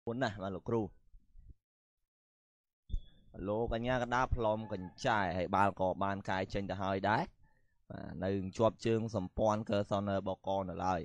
muốn nè mà lục cừu lô cả nhà cái đáp lom cần trai hay ban có ban cái trên ta hơi đá nơi chụp chương sầm pon cơ son bò con ở lại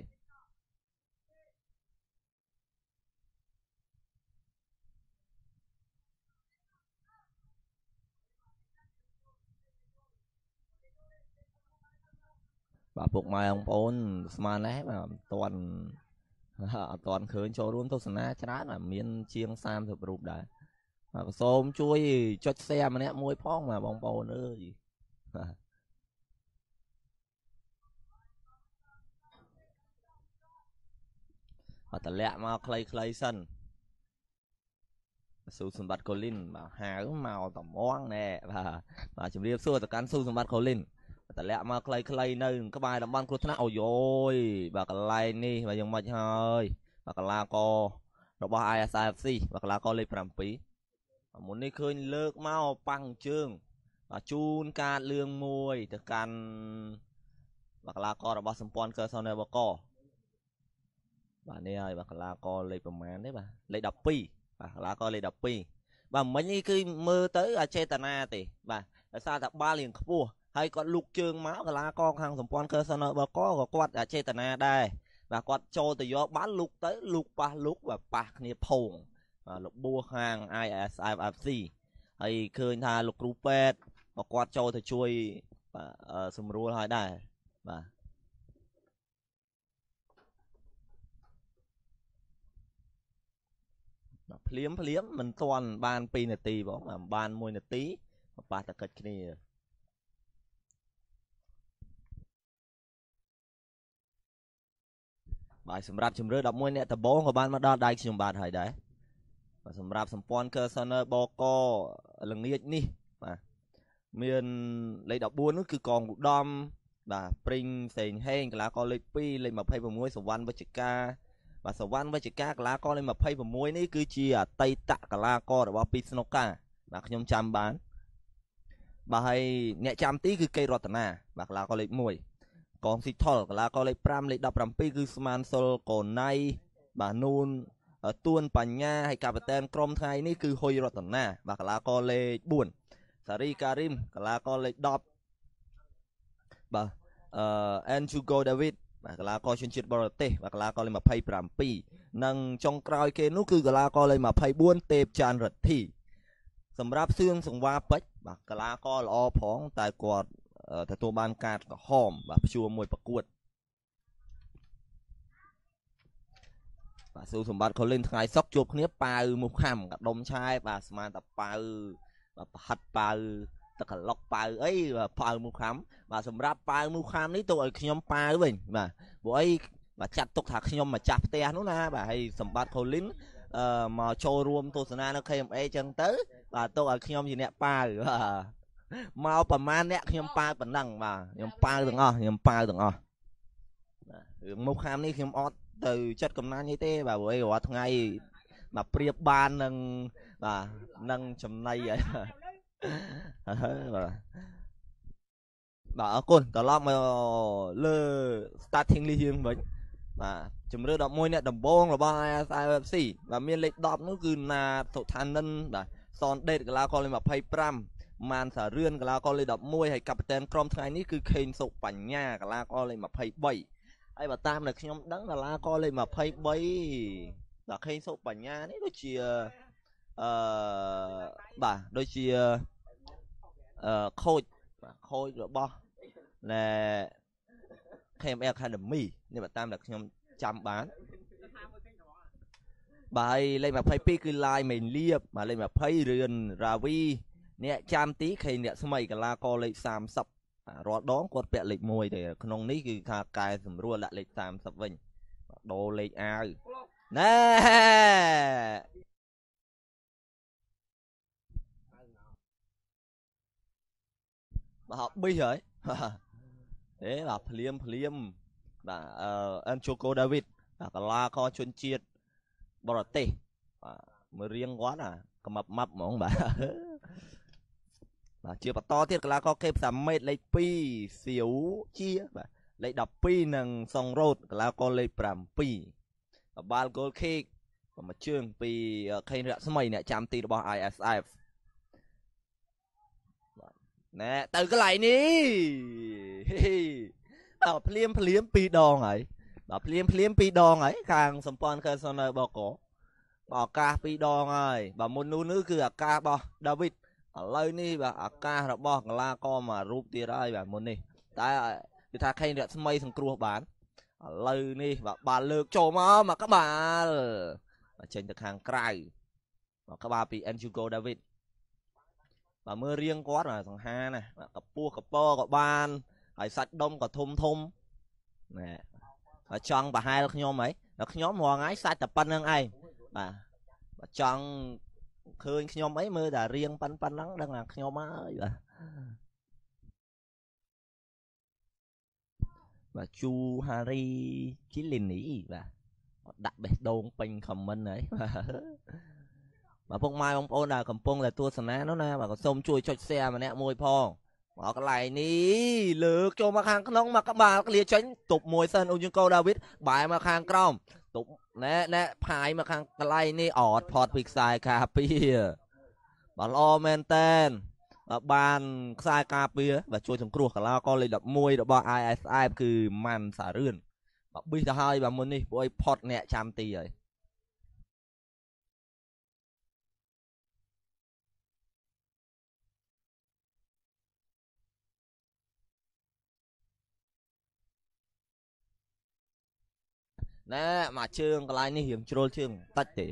bà phục mai ông ôn mà nè mà toàn toàn khơi cho luôn tôi sana chán là miên chiêng sam thực rụp đã xôm chui cho xe mà nè môi phong mà bong bầu nữa gìแต่แหละมาใครๆสั่นสู้สมบัติโคลินมาหาเมาต่อมองแน่มาจุดเรียบสู้แต่การสู้สมบัติโคลินแต่แหละมาใครๆนึงก็บายดับบ้านครุฑนะโอ้ยบากอะไรนี่มายังมาเฮ้ยบากลาโกเราบอกไอเอสไอเอฟซีบากลาโกเลยปรำปีมุนนี่เคยเลิกเมาปังเชิงจูนการเลืองมวยแต่การบากลาโกเราบอกสมปอนเกิดโซนเนอร์บกนี่ไอ้บากลาโกเลยประมาณนี้เลยดับปีlá coi lên đập pi và mấy như cái mơ tới ở trên tà na thì và sao tập ba liền khua hay còn lục trường máu cái lá con hàng sầm pon cơ sao nó có quạt ở trên tà na đây và quạt cho từ gió bán lục tới lục ba lục và bạc như phồng lục bua hàng ISIFC hay khơi tha lục rupet và quạt cho từ chui sum rùa hai đây vàเพลี้ยมมันตอนบานปีนาทีบอกมาบานมวยนาทีมาปาตะกัดนี่บ่ายสำหรับชมเรือดับมวยเนี่ยแต่โบ้ของบ้านมาดอได้ชมบาทหายได้สำหรับสมปอนเกอร์ซอนเนอร์บอกก็หลังนี้นี่มาเมียนเลยดับบัวนั่นคือกองดอมปริงเซนเฮงแล้วก็เลยปีเลยมาให้ผมมวยสวรรค์วัชิกาvà sầu văn với chị cá lá con lên mà phay vào muối ní cứ chia tây tạ cả lá con để vào pisnoka và nhom chăm bán bà hay nhẹ chăm tí cứ cây rọt nà và lá con lấy muối còn xịt thol cả lá con lấy pram lấy đập pram pi cứ sman sol còn nay bà nun tuôn panya hay captain krom thay ní cứ hôi rọt nà và lá con lấy buồn sari karim cả lá con lấy đập bà Anjugo Davidกลาก็ชนชิดบอลเตะกลาก็เลยมาไพ่ปรามปีนั่งจงกรอยเกนุคือกลาก็เลยมาไพ่บ้วนเตบจานรัดที่สำหรับเสื่องสงวาเป็ดกลาก็รอพ้องแต่กอดแต่ตัวบานกาดก็หอมชัวมวยประกวดสู้สมบัติเขาเล่นทายซอกจูบเนี้ยปลามุขคำกับดมชายสมาแต่ปลาหัดปลาตะกล็อกปลาเอ้ยปลามุขคำสำหรับปลามุขคำนี่ตัวขยมปลาด้วยบ่ไอ้จัดตกถักขยมมาจับเตะนู้นนะให้สมบัติเขาลิ้นมาโชว์รวมตัวสนาแล้วเคยเอจังเต๋อตัวขยมอยู่เนี่ยปลามาประมาณเนี่ยขยมปลาเป็นดังขยมปลาถึงขยมปลาถึงมุขคำนี่ขยมออดtừ chất cầm nang như thế bà buổi gọi ngày mà priệp ban nâng chấm này vậy bà ở côn tao lo mà lơ starting ly hiên vậy mà chấm rơi đọc môi nè đầm bông là ba IFC và miền lệ đọc nó cứ là thổ than nân son đây cái lá con lên mà pay pram màn xả rươn cái lá con lên đọc môi hay captain krom thay ní cứ khen sụp bản nha cái lá con lên mà pay bảy ai bà tam là khi nhóm đắng là lá co lên mà phay bay là khi số bà nha đấy đôi chia bà đôi chia khôi rồi bo là khem academy nhưng mà tam là nhóm chăm bán bà ấy lên mà phay pi cứ like mình liệp mà lên mà phay rườn ravi nè chăm tí khi nè số mày cả lá co lên sam sậpรอดดองกดเปะเหล็กมวยแต่ขนมนี้คือขาไกสำรวจละเหล็กตามสับวิญโดเหล็กอาแน่bà học bi rồi đấy là phliêm là anh Choco David là la kho chuyên chiết bò tê mới riêng quá cầm mập mỏng bà chưa bắt to thiết là có kẹp sắm mệt lấy pi xíu chia lấy đập pi nằng song rốt là có lấy pram pi ba gol cake một chương vì khay rạ sớm mày nè chạm tì đó ISF nè từ cái này ní bảo phliêm pi đòn ấy bảo phliêm pi đòn ấy khang sầm pon cơ son bảo cổ bảo ca pi đòn ấy bảo môn nu nữ cứ ca bảo David ở đây ní bảo ca rồi bảo la co mà rúp tia đây bảo môn này tại người ta khay rạ sớm mày thằng cua bán ở đây ní bảo bà lược trổ mà các bà trên thực hàng cày và các bà bị Enjugo David và mưa riêng quá rồi thằng ha này cặp pua cặp po cặp ban hải sạch đông cả thum nè và chọn bà hai nhóm ấy nó nhóm hoàng ái sai tập pan nâng ai và chọn khơi nhóm ấy mưa là riêng pan nắng đang là nhóm ấy và chu Harry chí linh ý và đặt bể đồn pin comment ấy mà phong mai ông ôn là cầm pông là tua sná nó nè mà còn xông chui cho xe mà nè môi po bỏ cái này ní lược cho mà khang nóng mà các bà cái lia tránh tục môi sân ông câu David bài mà khang crom tục nè phai mà khang cái này ní ọt phọt bị sai cà pia bà lo men tên bàn sai cà pia và chui thằng cua cả lao con lên đập môi đập bao ISI cứ màn xả rươn bây giờ hai bà muốn đi bôi phọt nè chạm tì rồi nè mà chương cái này ní hiểm trôi chương tách thì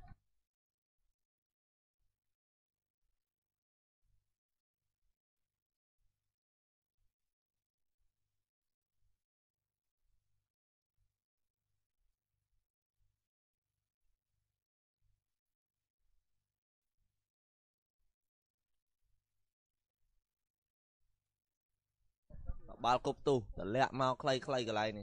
bao cục tu lẹ mau clay cái này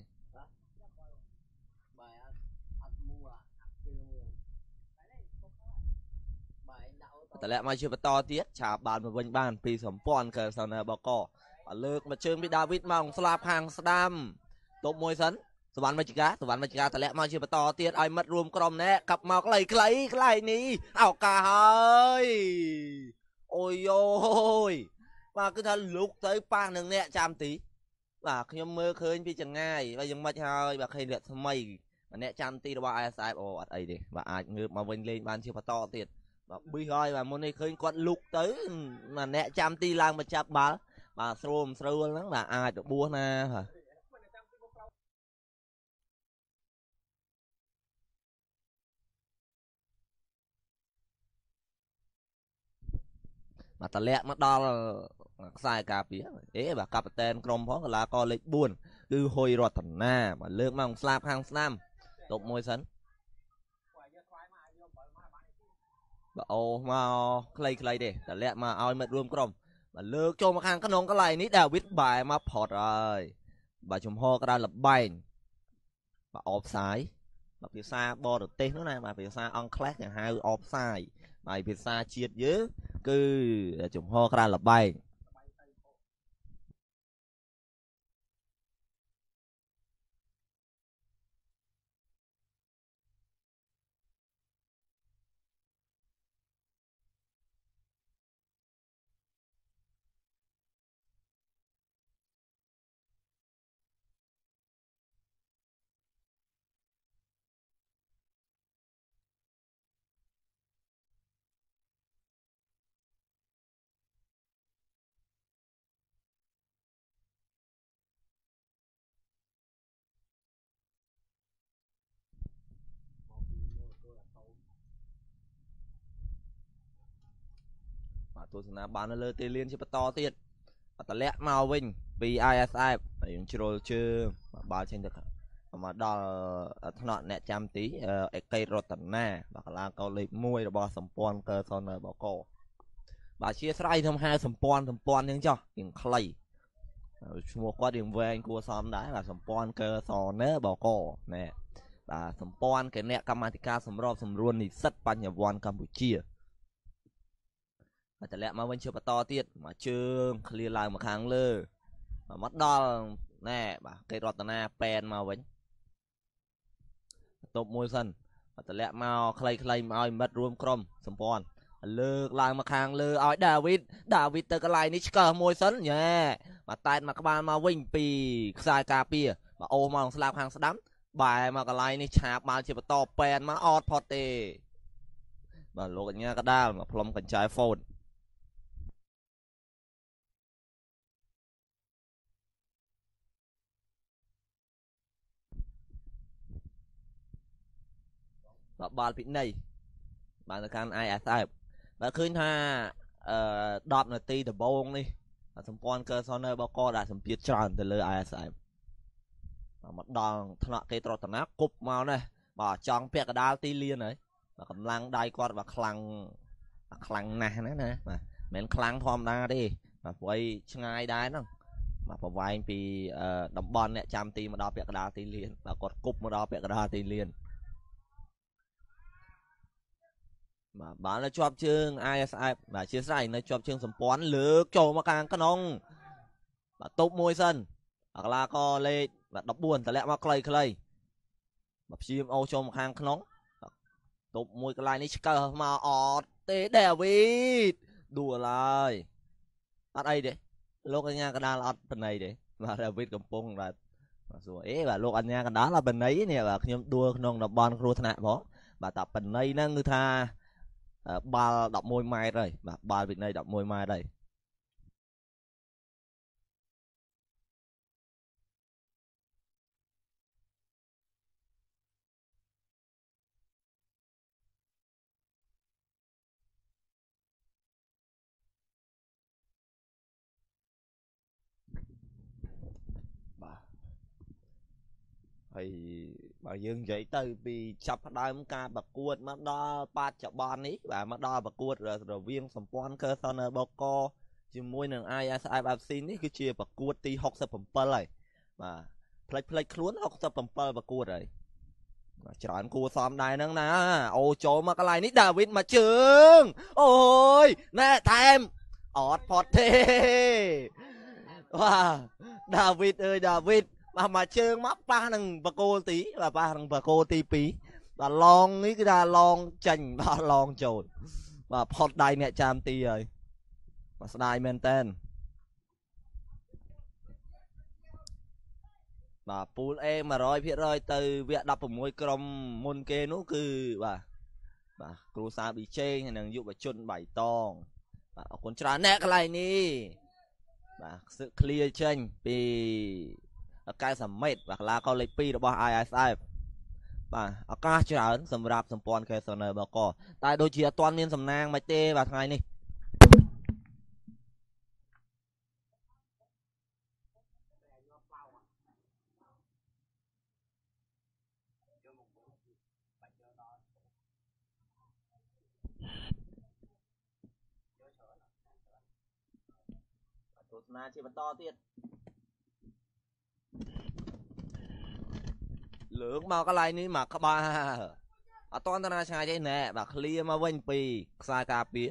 แต่และมาชื่อต่อเตี้ยชาบานมาบนบ้านปีสมปอนเกิดสนาบกเลิกมาเชิญพี่ดาวิดมาของสลาบหางสดามตบมวยสันสวรรค์มาจิกาแต่และมาชื่อต่อเตี้ยไอ้มัดรวมกรมแน่กลับมาใกล้นี้เอากาเฮ้ยโอ้ยโอ้ยมาคือท่านลุกtớiปางหนึ่งเนี่ยจามตีว่าขยมมือเคยพี่จังง่ายว่ายังมาเฮ้ยว่าเคยเดือดทำไมเนี่ยจามตีว่าไอ้สายโอ้อะไรดิว่าอาจเงือบมาเว้นเล่นบ้านชื่อต่อเตี้ยbây giờ mà môn này khơi con lục tới mà nè chăm ti lang mà chập bà xôm xưa lắm là ai được bua na hả mà ta lẹ mất đo sai cà phía ế bà captain krom phó là co lịch buồn cứ hồi rọt thần na mà lương mong slap hang snam tục môi sấn bà ô mà clay điแต่และมาเอามารวมกลมmàเลิกโจมาข้างขนมก็ไรนี่ดาวิดบ่ายมาพอดเลยbàชมพ่อก็ได้หลับใบbàออฟไซด์bà phía xa bò được tên nó này bà phía xa on classอย่าง hai ออฟไซด์bà phía xa chiết dữ cứชมพ่อก็ได้หลับใบtôi sẽ làm bán lên tê liên cho bắt to tiếtแต่และมาวิ่งปี ISI อย่างชิโรชื่อบ้าเช่นเดียวกันมาดอถนนเนี่ยจำตีไอ้ไก่รถตันหน้าบักลาเกาหลีมวยบอสมปอนเกิดตอนบอกโก้บาเชียร์ไส้ทำให้สมปอนยังจ้ะอย่างใครชัวร์ก็อย่างเวงกูซ้อมได้làสมปอนเกิดตอนเนื้อบอกโก้เนี่ยสมปอนcáiเนี่ยกรรมธิการสำรวจสำรวจนิสิตปัญญาวันกัมพูชีแต่และมาวันเชื่อปตอเตี้ยมาเชื่อเคลียร์ลายมาค้างเลยมามัดดอลแน่บ่าเกยรอตนาแปนมาวันตบมวยสันตะแลมาใครมาเอามัดรวมกรมสมพรเลิกลางมาคางเลือเอาดาวิดเตอร์กไลนี่ก็มวยสันเนี่ยมาตายมากบาลมาวิ่งปีสายกาเปียมาโอมาสลับหางสดัมบ่ายมากไลนี่ฉาบมาเจ็บต่อแปนมาออดพอเตมาโลกันเงี้ยก็ได้มาพร้อมกันใจโฟนบาลพิษในบาลการไอเอสไอแล้วขึ้นท่าดอทนาทีเดบงนี่สมพรเกิดซอนเนอร์บกได้สมเพียรจานแต่เลยไอเอสไอมาดองถนัดเกตรตนะกุบมาเนี่ยบ่จองเปียกดาตีเลียนเลยมากำลังได้กอดมาคลังนะมาเหม็นคลังทอมดาดิมาไว้ช่างไงได้นั่งมาพอไว้ปีดำบอลเนี่ยจำตีมาดอเปียกดาตีเลียนมากดกุบมาดอเปียกดาตีเลียนmà bạn là chọn chương ISI và chia sẻ là chọn chương sầm pón lược trổ mà càng cái nông và tốt môi sân hoặc là co lên và đọc buồnแต่lẽ mà clayแบบชิมเอาชมข้างขนมตบมวยกลายนี่ก็มาออดเตะเดวิดดูอะไรอัดไอเด้โลกอันยากระดานอัดเป็นไงเด้มาเดวิดกำปงlàสวยvàโลกอันยากระดานlàเป็นไงเนี่ยแบบยมดัวขนมดับบอลครูถนัดบ่bà tậpเป็นไงนั่งคือท่าบาลดอกมวยไม้เลยแบบบาลviệt nam ดอกมวยไม้เลยthì bà dương vậy từ vì chập đai muốn ca bà cuột mà đo ba chập bon ý và mà đo bà cuột rồi viên sầm pon cơ son ở bao co chỉ môi nương ai ai bà xin ý cứ chia bà cuột ti học sập phẩm pơ lại mà play luôn học sập phẩm pơ bà cuột rồi chọn cua xóm đài nâng nè ô chỗ mà cái này nít David mà trường ôi nè thêm ọt phọt thế wow David ơi David mà chơi mắc ba thằng bà cô tí và ba thằng bà cô tí pí và lon ý cái đa lon chành và lon trồn và phọt đài mẹ cham ti rồi và đài men tên và pool em mà rồi phía rồi từ việc đập một môi crom môn kê nó cứ và cru sa bị chê hay đừng dụ và chôn bảy tong và con trà nè cái này nè và sự clear tranh vì cái sầm mệt và là con lấy piរបស់ ISI បាទឱកាសច្រើនសម្រាប់សម្ព័ន្ធ Kesoner បកតែដូចជាអត់ទាន់មានសំណាងមិនទេបាទថ្ងៃនេះទស្សនាជាបន្តទៀតលើកមកកន្លែងនេះមកក្បាលអត់តន់តាឆ្ងាយទេណែបាទឃ្លៀមកវិញពីខ្សែការពារ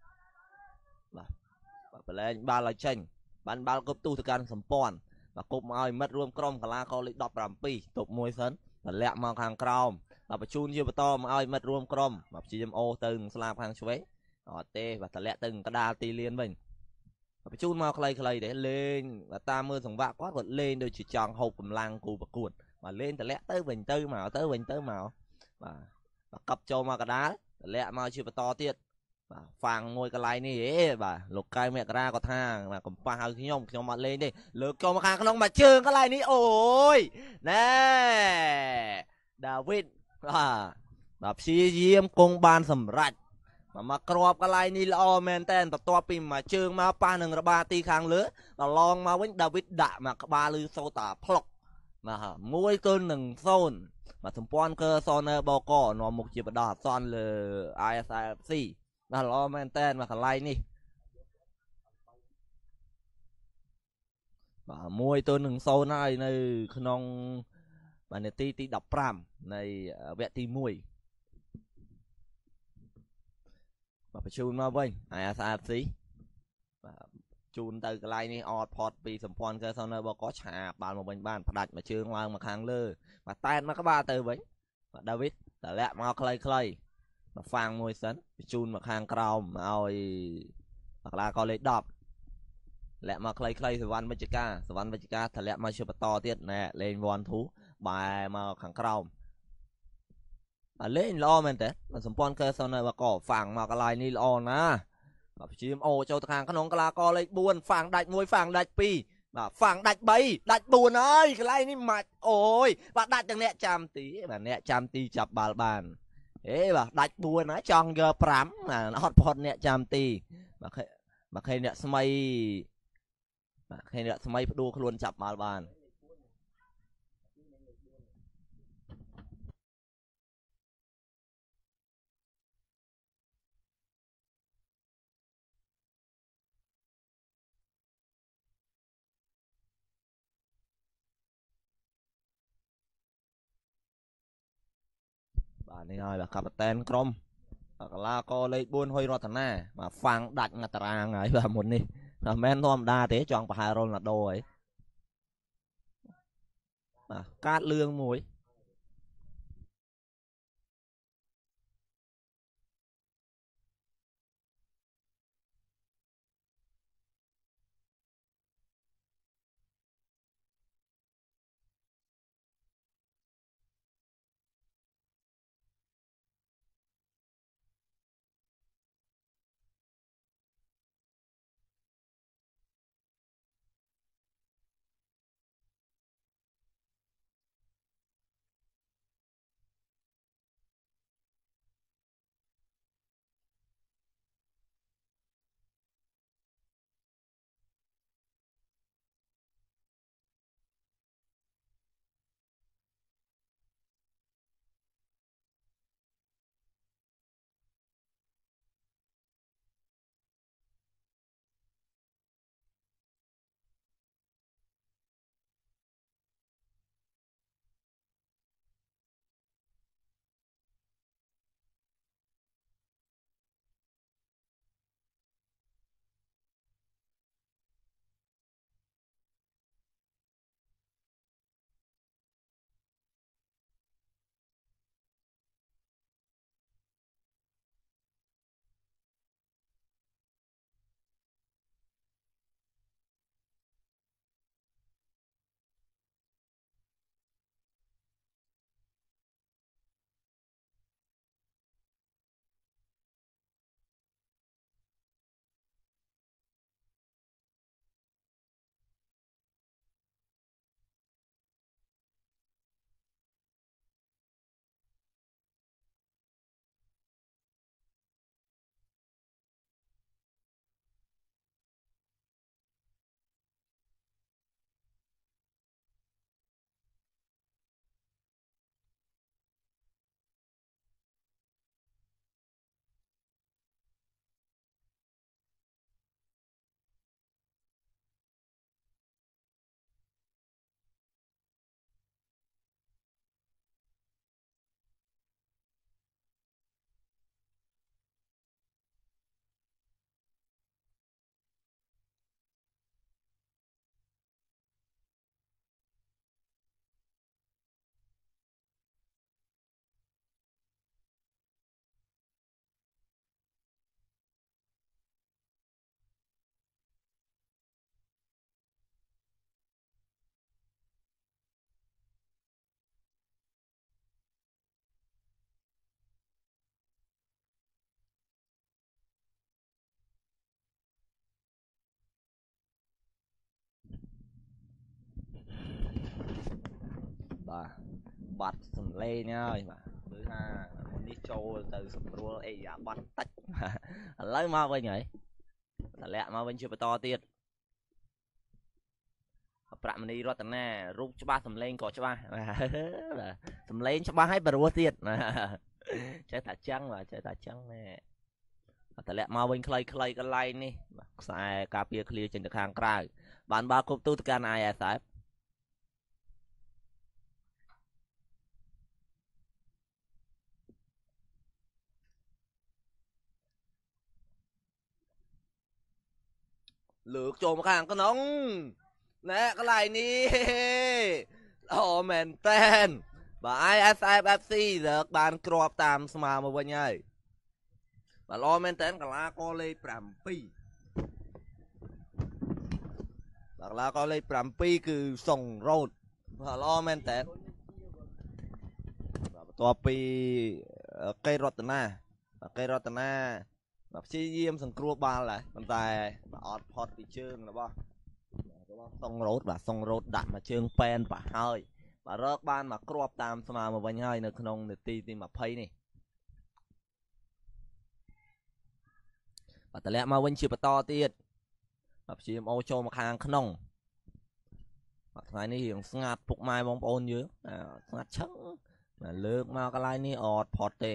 បាទបលែងបាល់ឲ្យចេញបានបាល់គប់ទូទៅកាន់សម្ព័ន្ធបាទគប់មកឲ្យមិត្តរួមក្រុមកីឡាករលេខ17ទប់មួយសិនតម្លាក់មកខាងក្រោមបាទបញ្ជូនជាបន្តមកឲ្យមិត្តរួមក្រុមបាទព្យាយាមអូទៅស្លាបខាងឆ្វេងអត់ទេបាទតម្លាក់ទៅកដាលទីលានវិញបញ្ជូនមកខ្លីទេលេងបាទតាមមើលសង្វាក់គាត់លេងដូចជាចង់ហូបកម្លាំងគូប្រកួតmà lên tờ lẹ tới bình tư màu tới bình tư màu và cấp cho mà cả đá lẹ mà chưa to tiết phàng ngồi cái này nè bà lục cây mẹ ra có thang mà còn pha hơi nhông cho mặt lên đi lược cho mà khang không mà trương cái này nè ôi nè David đạp xi diêm cùng ban sầm rạch mà crop cái này nè lo men tên tập to pin mà trương mà pa nâng ra ba ti khang lứa là long mà với David đã mà ba lư sâu tả plok mà môi cơn nừng xôn mà thằng pon cơ son bao cỏ nó một chiếc đỏ son là ISIFC là lo men tên mà thằng lai nè mà môi tôi nừng xôn này này không mà này ti đọc pram này vẹn ti mùi mà phải chun mà vinh ISIFC chun từ cái này ọt phọt vì sầm pon cơ son bao có chả bàn một bình bàn đặt mà trường lang mà khang lơ mà tan mà các ba từ vậy David តែលាក់មកខ្លីមកហ្វាំងមួយសិនបញ្ជូនមកខាងក្រោមមកឲ្យកន្លះកលេខ10លាក់មកខ្លីសវណ្ណវិជ្ជការធ្លាក់មកជាបន្តទៀតណែលេង1 2បែរមកខាងក្រោមលេងល្អមែនទេសម្ព័ន្ធកើនៅបកហ្វាំងមកកន្លែងនេះល្អណាស់បាទព្យាយាមអូចូលទៅខាងក្នុងកន្លះកលេខ4ហ្វាំងដាច់1ហ្វាំងដាច់2បាទហ្វាំងដាច់3ដាច់4ហើយកន្លែងនេះមិនអូយបាទដាច់ទាំងអ្នកចាំទីបាទអ្នកចាំទីចាប់បាល់បានបាទដាច់4ហើយចង់យក5អត់ផុតអ្នកចាំទីបាទឃើញអ្នកស្មីបាទឃើញអ្នកស្មីផ្ដួលខ្លួនចាប់បាល់បានបាទនេះហើយបាទកាប៉ាតែនក្រុមកន្លះកលេខ4ហុយរតនាបាទហ្វាំងដាច់ងាត់តារាងហើយបាទមុននេះមិនមែនធម្មតាទេចង់ប្រហែលរ៉ូណាល់ដូហើយបាទកាតលឿងមួយបាទបាត់សំឡេងហើយបាទគឺថាមុននេះចូលទៅសម្រួលអេយ៉ាបាត់តិចឥឡូវមកវិញហើយតម្លាក់មកវិញជាបន្តទៀតប្រាក់មនីរតនារូបច្បាស់សំឡេងក៏ច្បាស់បាទសំឡេងច្បាស់ហើយបរោះទៀតចេះតែចឹងបាទចេះតែចឹងណែតម្លាក់មកវិញខ្លីកន្លែងនេះបាទខ្សែការពារឃ្លៀចេញទៅខាងក្រៅបានបាល់គប់ទូទៅកាន់ ISF លើកចូលមកខាងក្នុងណែកន្លែងនេះអូមែនតែន ISFFC លើកបានគ្រាប់តាមស្មើមកវិញហើយបាទល្អមែនតើកលាករលេខ7បាទកលាករលេខ7គឺសុងរ៉ូតបាទល្អមែនតើបន្ទាប់ពីកេររតនាបាទកេររតនាបាទព្យាយាមសង្គ្រោះបាល់ដែរប៉ុន្តែបាទអត់ផុតពីជើងរបស់សុងរ៉ូតបាទសុងរ៉ូតដាក់មកជើងប៉ែនប្រហើយបាទរកបានមកគ្រាប់តាមស្មើមកវិញហើយនៅក្នុងនាទីទី20នេះបាទតម្លាក់មកវិញជាបន្តទៀតបាទព្យាយាមអូចូលមកខាងក្នុងបាទថ្ងៃនេះរៀងស្ងាត់ពុកម៉ែបងប្អូនយើងស្ងាត់ឆឹងបាទលើកមកកន្លែងនេះអត់ផុតទេ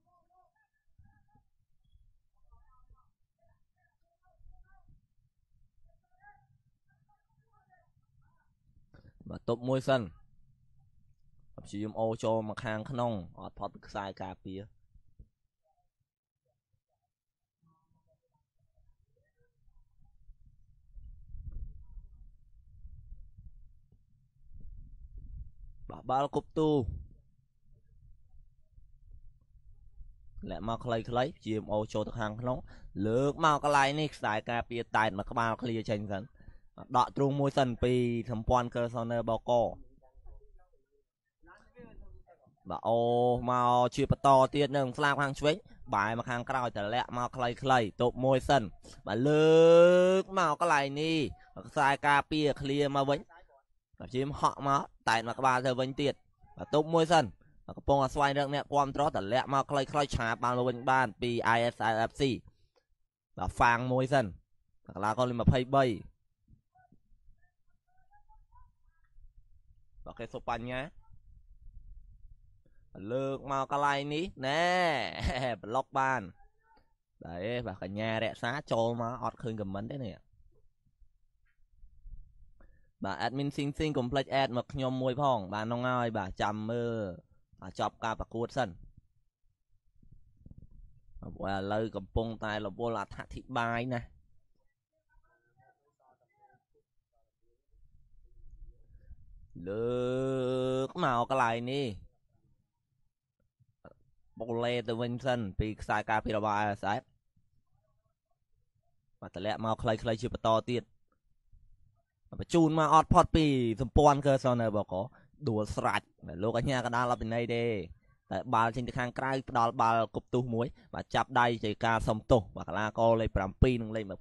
បាទទប់មួយសិនព្យាយាមអូចូលមកខាងក្នុងអត់ផុតពីខ្សែការពារបាទបាល់គប់ទូលាក់មកខ្លីៗព្យាយាមអូចូលទៅខាងក្នុងលើកមកកន្លែងនេះខ្សែការពារតែតមកក្បាលឃ្លៀចេញសិនដកទ្រូងមួយសិនពីសម្ព័ន្ធកើសនើបកបាទអូមកជាបន្តទៀតនឹងស្លាបខាងឆ្វេងបែរមកខាងក្រោយតម្លាក់មកខ្លីៗទប់មួយសិនបាទលើកមកកន្លែងនេះខ្សែការពារឃ្លៀមកវិញបាទជាហក់មកតែតមកក្បាលទៅវិញទៀតបាទទប់មួយសិនកំពុងស្វែងរកអ្នកគ្រប់ត្រតម្លាក់មកខ្លីៗឆាបបានមកវិញបានពី ISFC បាទហ្វាងមួយសិនកន្លងកល23បាទគេសុបបញ្ញាលើកមកកន្លែងនេះណែប្លុកបានដែរបាទកញ្ញារក្សាចូលមកអត់ឃើញខមមិនទេនេះបាទ admin ស៊ីងស៊ីងកុំភ្លេច add មកខ្ញុំមួយផងបាទនោះហើយបាទចាំមើលចប់ការប្រកួតសិនព្រោះឥឡូវកំពុងតែរវល់អធិប្បាយណាលើកមកកន្លែងនេះបូលេទៅវិញសិនពីខ្សែការពាររបស់ ISF បាទតម្លាក់មកខ្លីៗជាបន្តទៀតបញ្ជូនមកអត់ផុតពីសម្ព័ន្ធកើសនើបកដួលស្រាច់លោកអញ្ញាកដាលអត់ពីណីទេតែបាល់ចេញទៅខាងក្រៅផ្ដាល់បាល់គប់ទុះមួយបាទចាប់ដៃជាការសុំទោសបាទកលាករលេខ7និងលេខ24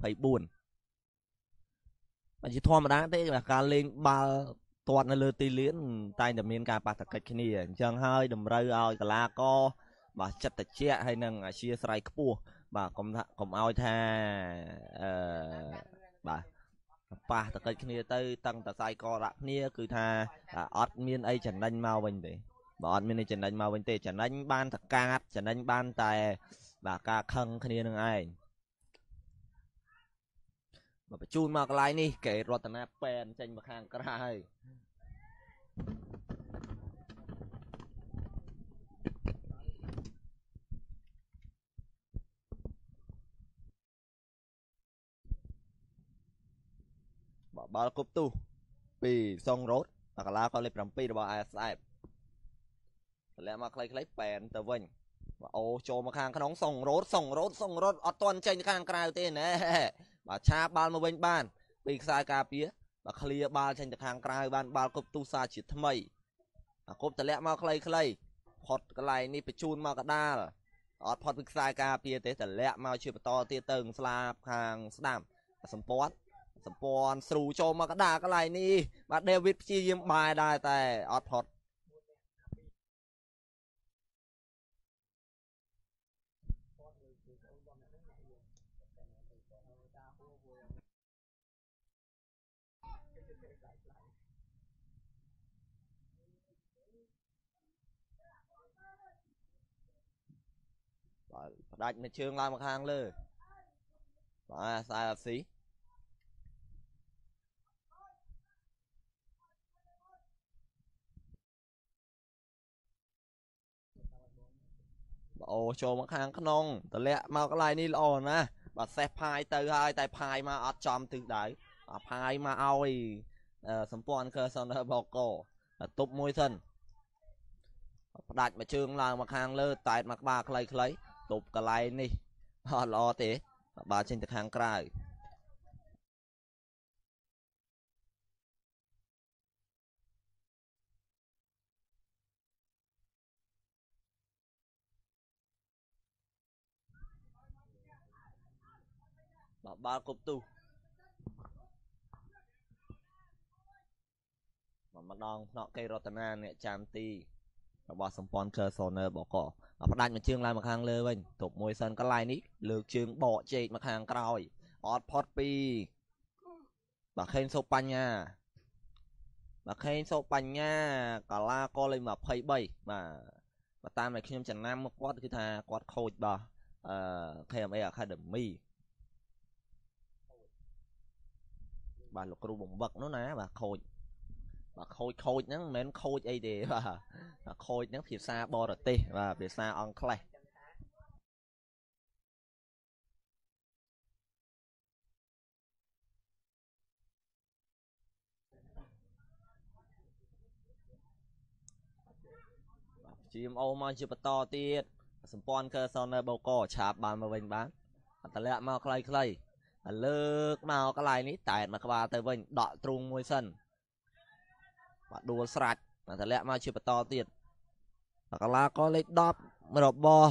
បាទជាធម្មតាទេបាទការលេងបាល់ទាត់នៅលើទីលានតែងតែមានការប៉ះទង្គិចគ្នាអញ្ចឹងហើយតម្រូវឲ្យកលាករបាទចិត្តត្រជាក់ហើយនឹងអាជាស្រ័យខ្ពស់បាទកុំឲ្យថាបាទប៉ះតកិច្ចគ្នាទៅតឹងតសៃកដាក់គ្នាគឺថាអត់មានអីចំណេញមកវិញទេបើអត់មានអីចំណេញមកវិញទេចំណេញបានតកាតចំណេញបានតែបាទការខឹងគ្នានឹងឯងបើបញ្ជូនមកកន្លែងនេះកេរតនាប៉ែនចេញមកខាងក្រៅបាល់គប់ទុះពីសុងរ៉ូតកលាករលេខ7របស់ ISF តម្លាក់មកខ្លីៗប៉ែនទៅវិញបាទអូចូលមកខាងក្នុងសុងរ៉ូតអត់ទាន់ចេញខាងក្រៅទេណែបាទឆាបបាល់មកវិញបានពីខ្សែការពារបាទឃ្លៀបាល់ចេញទៅខាងក្រៅបានបាល់គប់ទុះសាជាថ្មីគប់តម្លាក់មកខ្លីៗផុតកន្លែងនេះបញ្ជូនមកកដាលអត់ផុតពីខ្សែការពារទេតម្លាក់មកជាបន្តទៀតទៅស្លាបខាងស្ដាំសម្ព័ន្ធស្រូចូលមកកដាកន្លែងនេះបាទ David ព្យាយាមបាយដែរតែអត់ផុតបាទផ្ដាច់នៅជើងឡើងមកខាងលើបាទ ISFC អូចូលមកខាងក្នុងតម្លាក់មកកន្លែងនេះល្អណាស់បាទសេះផាយទៅហើយតែផាយមកអត់ចំទិសដៅផាយមកឲ្យសម្ព័ន្ធកើសនើបកទប់មួយសិនដាច់មកជើងឡើងមកខាងលើតែមកក្បាលខ្លីៗទប់កន្លែងនេះអត់ល្អទេបាទចេញទៅខាងក្រៅបាទបាល់គប់ទូម្ដងផ្នែកកេររតនាអ្នកចាំទីរបស់សម្ព័ន្ធកើសូនើបកផ្ដាច់មកជើងឡើងមកខាងលើវិញទប់មួយសិនកន្លែងនេះលើកជើងបកជែកមកខាងក្រោយអត់ផុតពីបាទខេងសុបបញ្ញាបាទខេងសុបបញ្ញាកាឡាកលេខ23បាទតាមដែលខ្ញុំចំណាំមកគាត់គឺថាគាត់ខូចបាទKMA Academy បាទលោកគ្រូបំបឹកនោះណាបាទខូចបាទខូចហ្នឹងមិនមែនខូចអីទេបាទខូចហ្នឹងភាសាបរទេសបាទភាសាអង់គ្លេសGMO មកជាបន្តទៀតសម្ព័ន្ធកើសនើបកឆាបបានមកវិញបានតម្លាក់មកខ្លីលើកមកកន្លែងនេះតែមកក្បាលទៅវិញដកទ្រូងមួយសិនបាទដួលស្រាច់តម្លាក់មកជាបន្តទៀតកលាកលេខ10របស់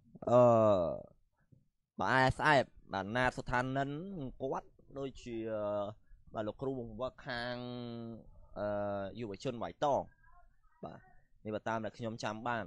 បាទ ASF បាទណាតស្ថានិនគាត់ដូចជាបាទលោកគ្រូបង្វឹកខាងយុវជនបៃតងបាទនេះបើតាមដែលខ្ញុំចាំបាន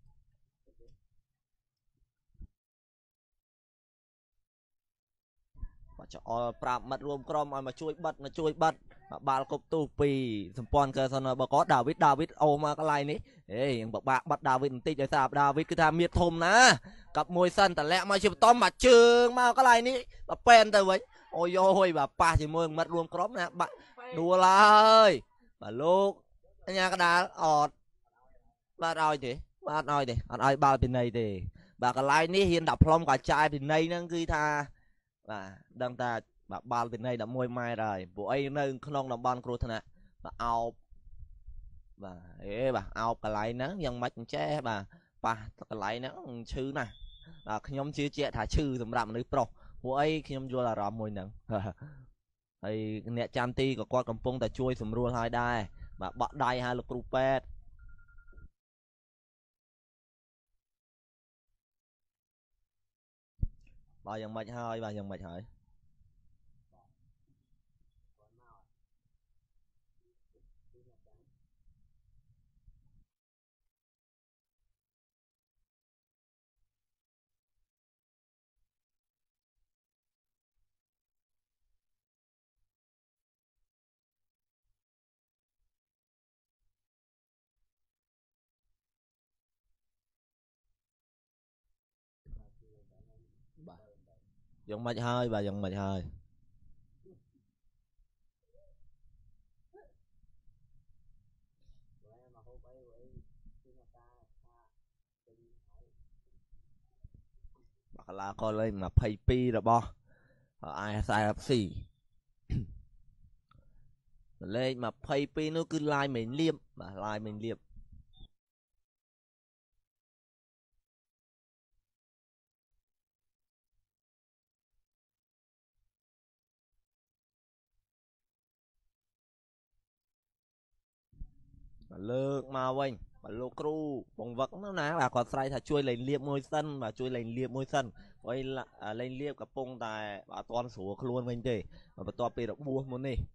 បាទចោលប្រាប់មិត្តរួមក្រុមឲ្យមកជួយបិទបាល់គប់ទូពីសម្ព័ន្ធកើសនបកដាវីតអូមកកន្លែងនេះយើងបបាក់បាត់ដាវីតបន្តិចដោយសារដាវីតគឺថាមានធំណាកັບមួយសិនតម្លាក់មកជាបន្តមកជើងមកកន្លែងនេះដល់ពេនទៅវិញអូយយបាទប៉ះជាមួយមិត្តរួមក្រុមណាបាក់ដួលហើយបាទលោកអញ្ញាកដាលអត់បាទឲ្យទេបាទឲ្យទេអត់ឲ្យបាល់ពីណីទេបាទកន្លែងនេះហ៊ានដាក់ផ្លុំក៏ចាយពីណីហ្នឹងគឺថាបាទដឹងថាបាទបាល់ពីណី11ម៉ែត្រហើយពួកអីនៅក្នុងតំបន់គ្រោះថ្នាក់បាទអោបបាទបាទអោបកន្លែងហ្នឹងយ៉ាងម៉េចអញ្ចេះបាទប៉ះកន្លែងហ្នឹងឈឺណាស់បាទខ្ញុំជឿជាក់ថាឈឺសម្រាប់មនុស្សប្រុសពួកអីខ្ញុំយល់អារម្មណ៍មួយហ្នឹងហើយអ្នកចាំទីក៏គាត់កំពុងតែជួយសម្រួលឲ្យដែរបាទបក់ដៃឲ្យលោកគ្រូពេទ្យបាទយ៉ាងម៉េចហើយបាទយ៉ាងម៉េចហើយបាទយ៉ាងម៉េចហើយបាទយ៉ាងម៉េចហើយបាកាឡាក៏លេខ22របស់ ISFC លេខ22នោះគឺឡាយមេនលៀបបាទឡាយមេនលៀបលើកមកវិញបាទលោកគ្រូបង្វឹកនោះណាបាទគាត់ស្រ័យថាជួយលេងលៀបមួយសិនបាទជួយលេងលៀបមួយសិនព្រោះលេងលៀបកំពុងតែបាទអត់ទាន់ស្រួលខ្លួនវិញទេបន្ទាប់ពីរបួសមុននេះ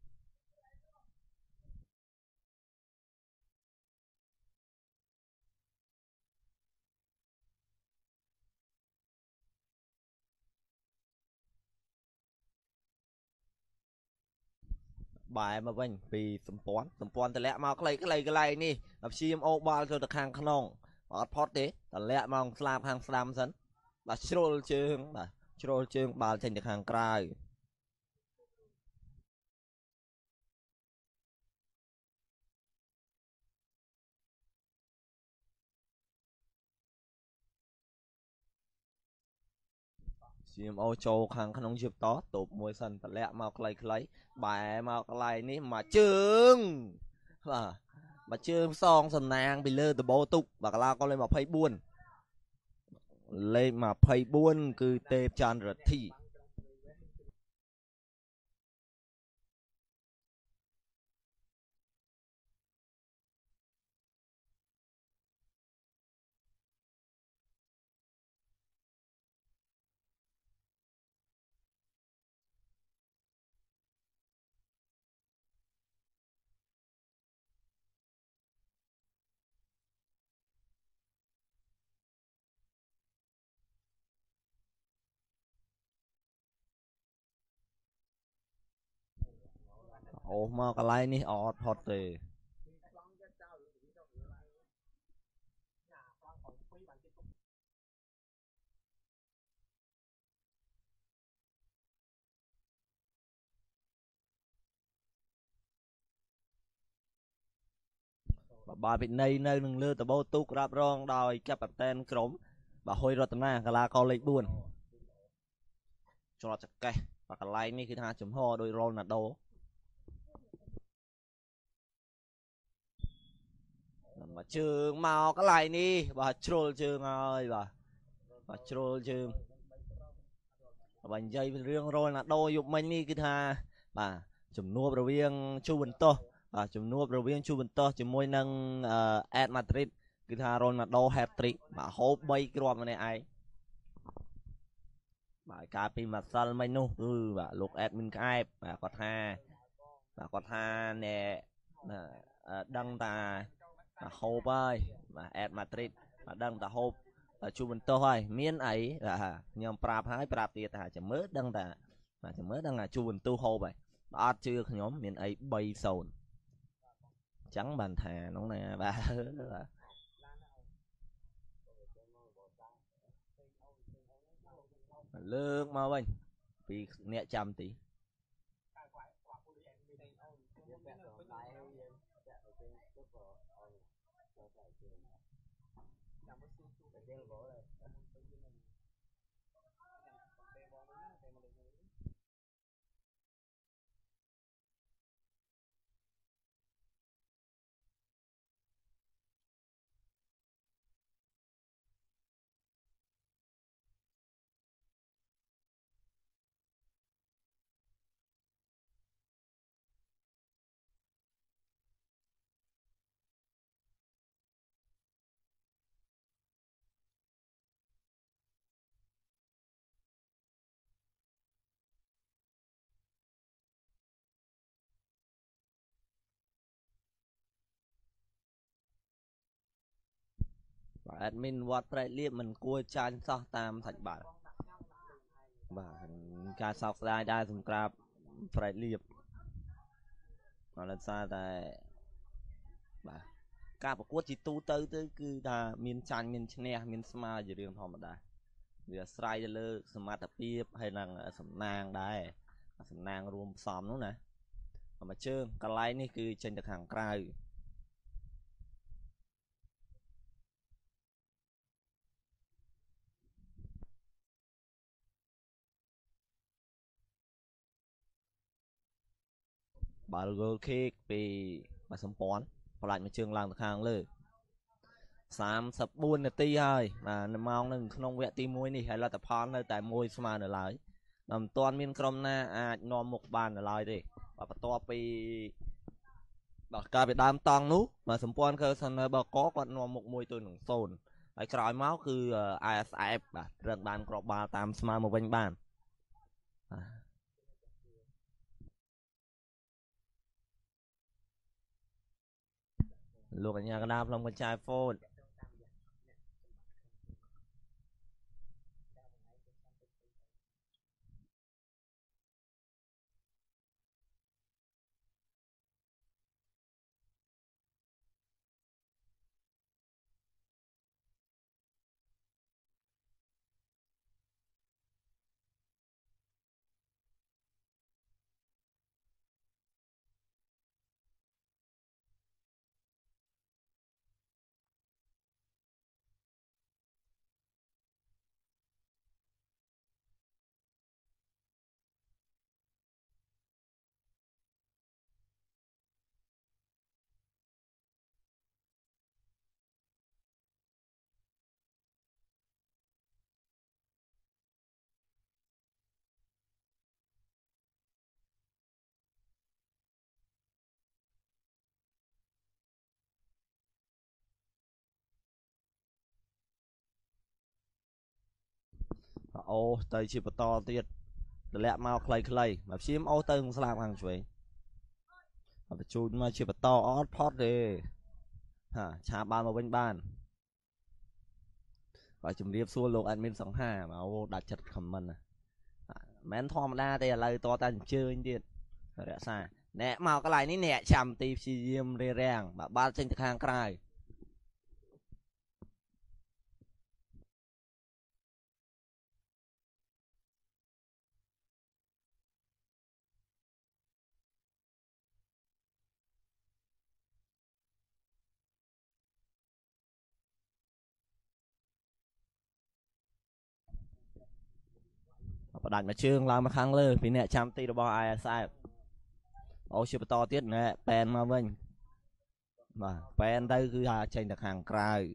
បែរមកវិញពីសម្ព័ន្ធតម្លាក់មកខ្លីកន្លែងនេះព្យាយាមអូបាល់ទៅខាងក្នុងអត់ផុតទេតម្លាក់មកស្លាបខាងស្ដាំសិនបាទជ្រុលជើងបាទជ្រុលជើងបាល់ចេញទៅខាងក្រៅCMO ចូលខាងក្នុងជាបតតូបមួយសិនតម្លាក់មកខ្លីបែរមកកន្លែងនេះមកជើងបាទ bà chưa xong sầm nàng bị lơ từ bố tục bà la con lên mà phây buồn lên mà phây buồn cứ tê chan rật thi ồ mà cái này ní ọt hot tê bà bị nây nơi nâng lơ từ bố tục rạp rong đòi kẹp bạc tên cổng bà hôi rốt na cái la con lấy buồn cho nó chặt cây và cái này ní khi tha chấm ho đôi Ronaldo mà trường màu cái này ní bà troll trường ơi bà troll trường bà dây riêng Ronaldo dục mình ní khi tha bà chấm nua đầu viên chu bình to chấm nua đầu viên chu bình to chấm môi nâng Ed Madrid khi tha Ronaldo hat-trick bà hốp bay cái này ai bà cà phê mặt sal mày nu bà lục admin cái bà có tha nè đăng ta hộp ơi bà ad Madrid bà đăng ta hộp chu bình tô thôi miên ấy là nhầm prap hái prap tiệt chả mới đăng ta mà chả mới đăng là chu bình tô hộp vậy bà chưa nhóm miên ấy bay sồn trắng bàn thà nó nè bà lương mau anh vì nhẹ trăm tí admin វត្តប្រែលៀបមិនគួរចាញ់សោះតាមសាច់បាទបាទការសោកស្ដាយដែរសម្រាប់ប្រែលៀបអរសារតែបាទការប្រកួតជាទូទៅគឺថាមានចាញ់មានឈ្នះមានស្មើជារឿងធម្មតាវាអាស្រ័យទៅលើសមត្ថភាពហើយនិងសំណាងដែរសំណាងរួមផ្សំនោះណាមកជើងកន្លែងនេះគឺចេញទៅខាងក្រៅបាល់ goal kick ពីបាទសម្ព័ន្ធផ្លាច់មួយជើងឡើងទៅខាងលើ34នាទីហើយបាទម៉ោងនៅក្នុងវគ្គទី1នេះហើយលទ្ធផលនៅតែមួយស្មើនៅឡើយមិនទាន់មានក្រុមណាអាចនាំមុខបាននៅឡើយទេបាទបន្ទាប់ពីបាទការពីដើមតង់នោះបាទសម្ព័ន្ធគឺសិននៅបកគាត់នាំមុខ1-0ហើយក្រោយមកគឺ ASF បាទរឹងបានគ្រាប់បាល់តាមស្មើមកវិញបានលោកកញ្ញាកណ្ដាលផ្លុំកញ្ចែហ្វូត ô tới chỉ bắt to tiết lẹ mau clay mà phim ô tới không làm hàng chuối mà chú mà chỉ bắt to ót pot đi hả chả ban mà bên ban và chúng điệp xua lục admin 25mà ô đặt chặt comment à mến thom đa thì lời to tan chơi anh điện rồi xa nè mau cái này ní nè chầm tì xì diêm rê ràng mà ba trên thực hàng cài đặt mà chương làm mà khang lơ vì nè chăm tì đồ ai sai ô chưa to tiết nè pen mà vinh mà pen đây cứ trên thực hàng cài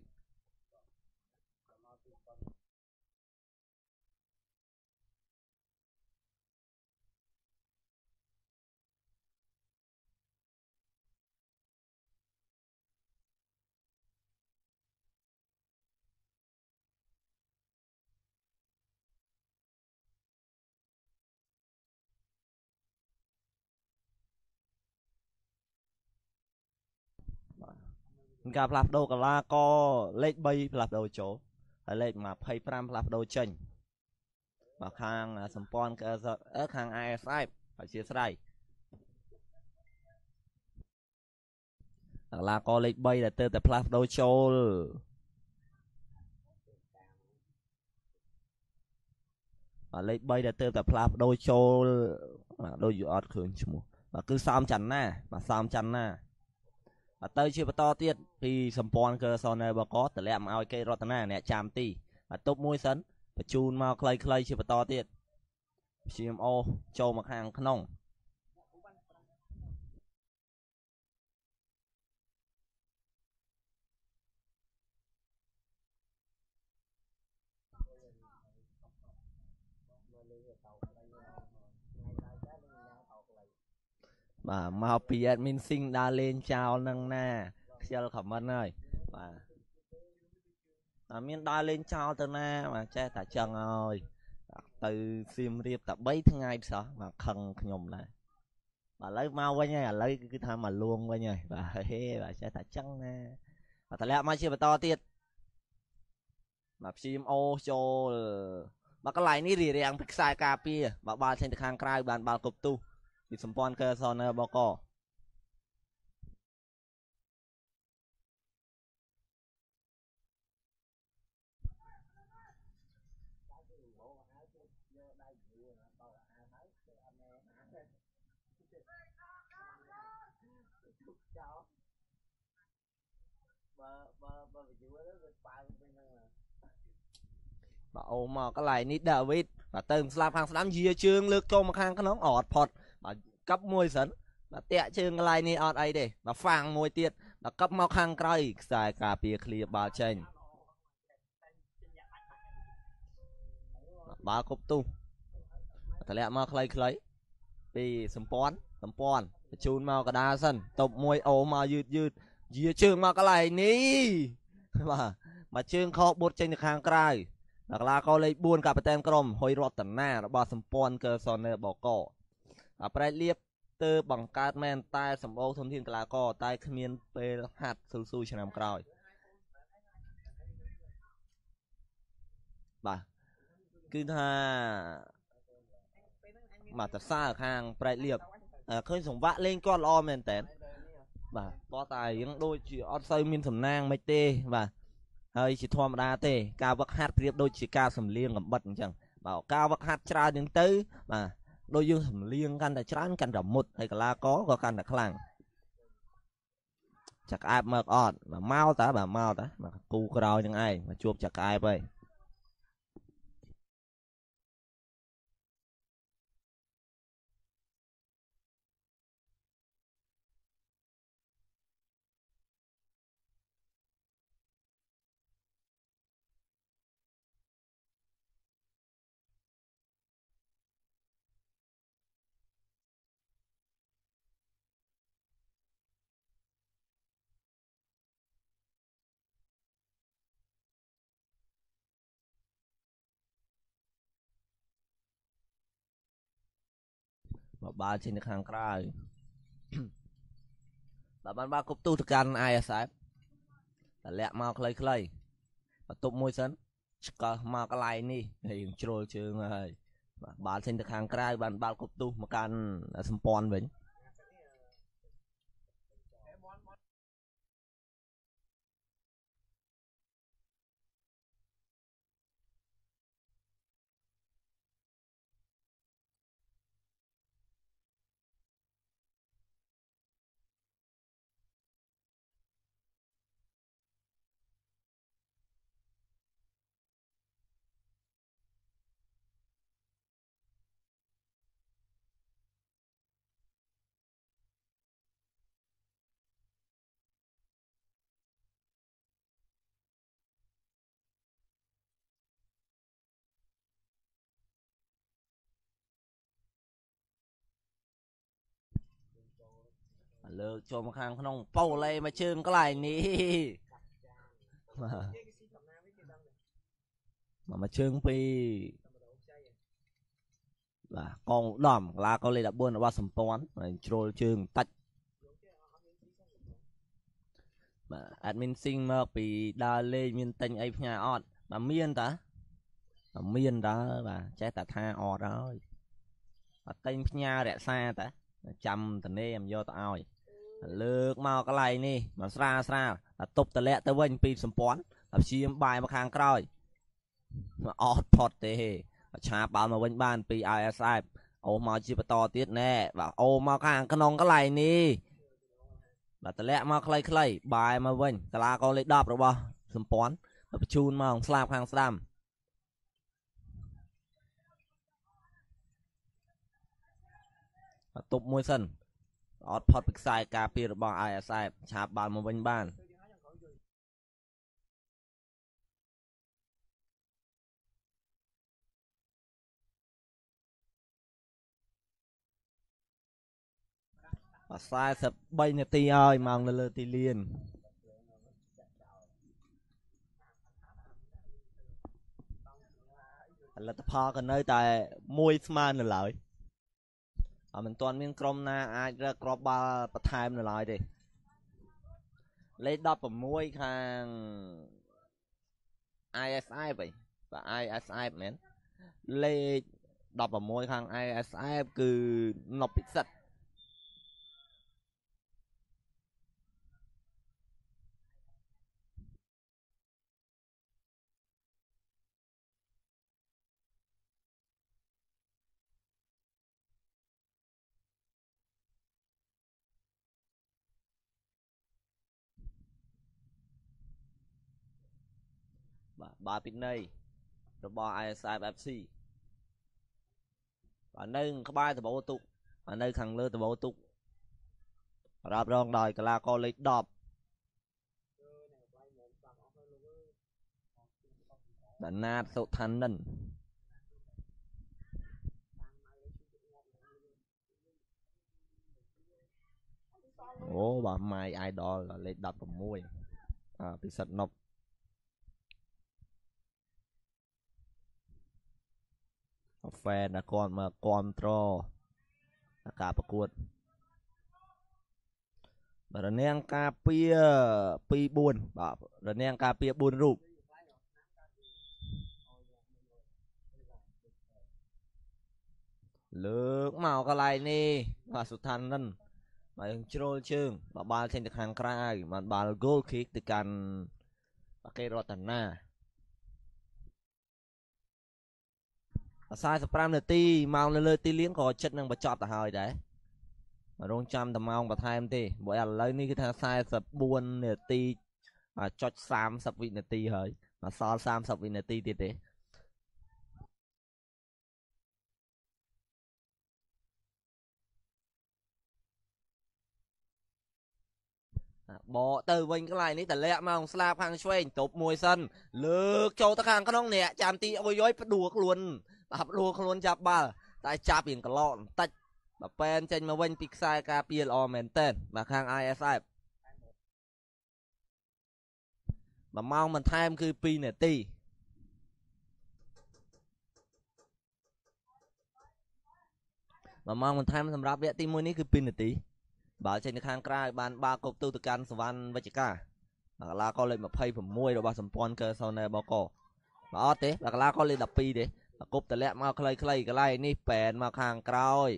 gặp lạp đồ cả la co lệch bay lạp đồ chỗ hay lệch mà pay pram lạp đồ chênh mà khang sầm pon cái ở khang ISI phải chia sẻ là co lệch bay là từ từ lạp đồ chỗ lệch bay là từ từ lạp đồ chỗ đôi dự ọt khởi chung mà cứ xăm chắn nè mà xăm chắn nè tới chưa to tiết thì sầm pon cơ son này bà có từ lẹ mà ao cây rotana nè chạm ti tốt mũi sấn và chun mau clay chưa to tiết CMO châu mặt hàng nông mà mau pi admin sinh đa lên chào nâng na chờ comment ơi mà miền đa lên chào từ na mà che tại chân ơi từ sim riệp tập bấy thứ ngày sao mà khăn nhom này mà lấy mau qua nha lấy cái tham mà luôn qua nha và hê và che tại chân nè và tại lẽ mai chưa to tiết mà sim ô cho mà cái này ní rì rèn sai cà pia mà ba trên hàng cài bàn bàn cục tu thì sầm pon cơ son bao cò bà ô mà cái này ní David và từng làm hàng làm gì chương lược cho một hàng cái nón ọt phọt mà cấp môi sấn và tẹt chương cái này ní ọt ấy để và phang môi tiệt và cấp mau hàng cây xài cà pia clear ba trên ba cục tu thật lẽ mà clay vì sầm pon chun mau cái đa sân tập môi ô mà dưa chương mà cái này ní mà chương khó bột trên được hàng cây là có lấy buôn cả tem crom hôi rót tận na nó bao sầm pon cơ son này bỏ cỏ phải liệp từ bằng cát men tai sầm ô thông thiên là co tai khmiên pe hạt su su cho nằm còi bà cứ tha mà thật xa ở hàng phải liệp khơi sổng vạ lên con lo men tén bà to tài những đôi chỉ on xây miên thầm nang mấy tê và hơi chỉ thom đa tê cao vắc hát riệp đôi chỉ cao sầm liêng ngầm bật chẳng bảo cao vắc hát tra đến tới mà đôi dương sầm liêng căn là trán căn rộng một hay là có căn là khlang chặt ai mà on mà mau ta bà mau ta mà cu cào những ai mà chuột chặt ai vậy បាល់ចេញទៅខាងក្រៅបាទបានបាល់គប់ទូទៅកាន់ ISF តែលាក់មកខ្លីៗបន្ទប់មួយសិនឆ្កឹះមកកន្លែងនេះហើយជ្រុលជើងហើយបាទបាល់ចេញទៅខាងក្រៅបានបាល់គប់ទូមកកាន់សម្ព័ន្ធវិញលើកចូលមកខាងក្នុងប៉ូលេមកជើងកន្លែងនេះមកជើងពីបាទកងឧត្តមកលាកោលេខ14របស់សម្ព័ន្ធជ្រុលជើងតាច់បាទ admin sing មកពីដើរលេងមានទិញអីផ្ញើអត់បាទមានតាមានតាបាទចេះតែថាអត់ហើយអត់ទិញផ្ញើរក្សាតាចាំតនេemយកទៅឲ្យលើកមកកន្លែងនេះមកស្រាលតែទប់តលាក់ទៅវិញពីសម្ព័ន្ធតែព្យាយាមបាយមកខាងក្រោយអត់ផុតទេឆាបាល់មកវិញបានពី ISF អូមកជាបន្តទៀតណែបាទអូមកខាងក្នុងកន្លែងនេះបាទតលាក់មកខ្លីៗបាយមកវិញកីឡាករលេខ10របស់សម្ព័ន្ធបញ្ជូនមកស្លាប់ខាងស្ដាំទប់មួយសិនអត់ផុតពីខ្សែការពាររបស់ ISF ឆាបបាល់មកវិញបាន43នាទីហើយម៉ោងនៅលើទីលានលទ្ធផលក៏នៅតែ1ស្មើនៅឡើយអត់មិនទាន់មានក្រុមណាអាចរកគ្រាប់បាល់បន្ថែមនៅឡើយទេលេខ16ខាង ISF បាទ ISF មែនលេខ16ខាង ISF គឺណប់ពិសិដ្ឋបាទបាល់ពីនៃរបស់ ISF FC បាទនៅក្បែរដបូទុកបាទនៅខាងលើដបូទុករ៉ាប់រងដោយកីឡាករលេខ10បាទណាតសុថានិនអូបាទ My Idol លេខ16ពិសិដ្ឋណប់ហ្វេនគាត់មកគ្រប់ត្រការប្រកួតរនាំងការពារ2-4បាទរនាំងការពារ4រូបលើកមកកន្លែងនេះបាទសុថានិនបាទជ្រុលជើងបាល់ចេញទៅខាងក្រៅបានបាល់ goal kick ទៅកាន់កេររតនា45នាទីម៉ោងនៅលើទីលានក៏ចិត្តនឹងបញ្ចប់ទៅហើយដែររងចាំតែម៉ោងបន្ថែមទេព្រោះឥឡូវនេះគឺថា44នាទីចុច30វិនាទីហើយមកសល់30វិនាទីទៀតទេបកទៅវិញកន្លែងនេះតលាក់មកស្លាបខាងឆ្វេងទប់មួយសិនលើកចូលទៅខាងក្នុងអ្នកចាំទីអុយយផ្ដួលខ្លួនចាប់បាល់តែចាប់រៀងកឡោបន្តិចបើប៉ែនចេញមកវិញពីខ្សែការពារល្អមែនតើបាទខាង ISF 1ម៉ោងបន្ថែមគឺ2នាទី 1 ម៉ោងបន្ថែមសម្រាប់វគ្គទី1នេះគឺ2នាទីបើចេញទៅខាងក្រៅបានបាល់គប់ទូទៅកាន់សវណ្ណវិជ្ជការកីឡាករលេខ26របស់សម្ព័ន្ធកើសូណាបកបើអត់ទេកីឡាករលេខ12ទេគប់តម្លាក់មកខ្លីៗកន្លែងនេះប៉ែនមកខាងក្រោយ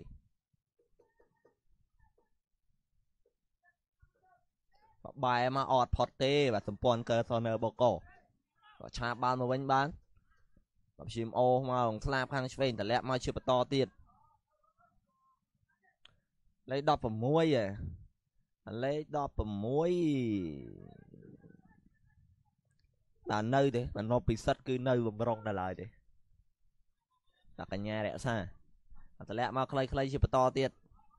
បែរមកអត់ផុតទេបាទសម្ព័ន្ធកើសូណាបកក៏ឆាបបាល់មកវិញបានបាទព្យាយាមអូសមកស្លាបខាងឆ្វេងតម្លាក់មកជាបន្តទៀតលេខ16លេខ16បាទនៅទេបាទនៅពិសិដ្ឋគឺនៅបំរុងដល់ឡើយទេបាទកញ្ញារក្សាតម្លាក់មកខ្លីៗជាបន្តទៀត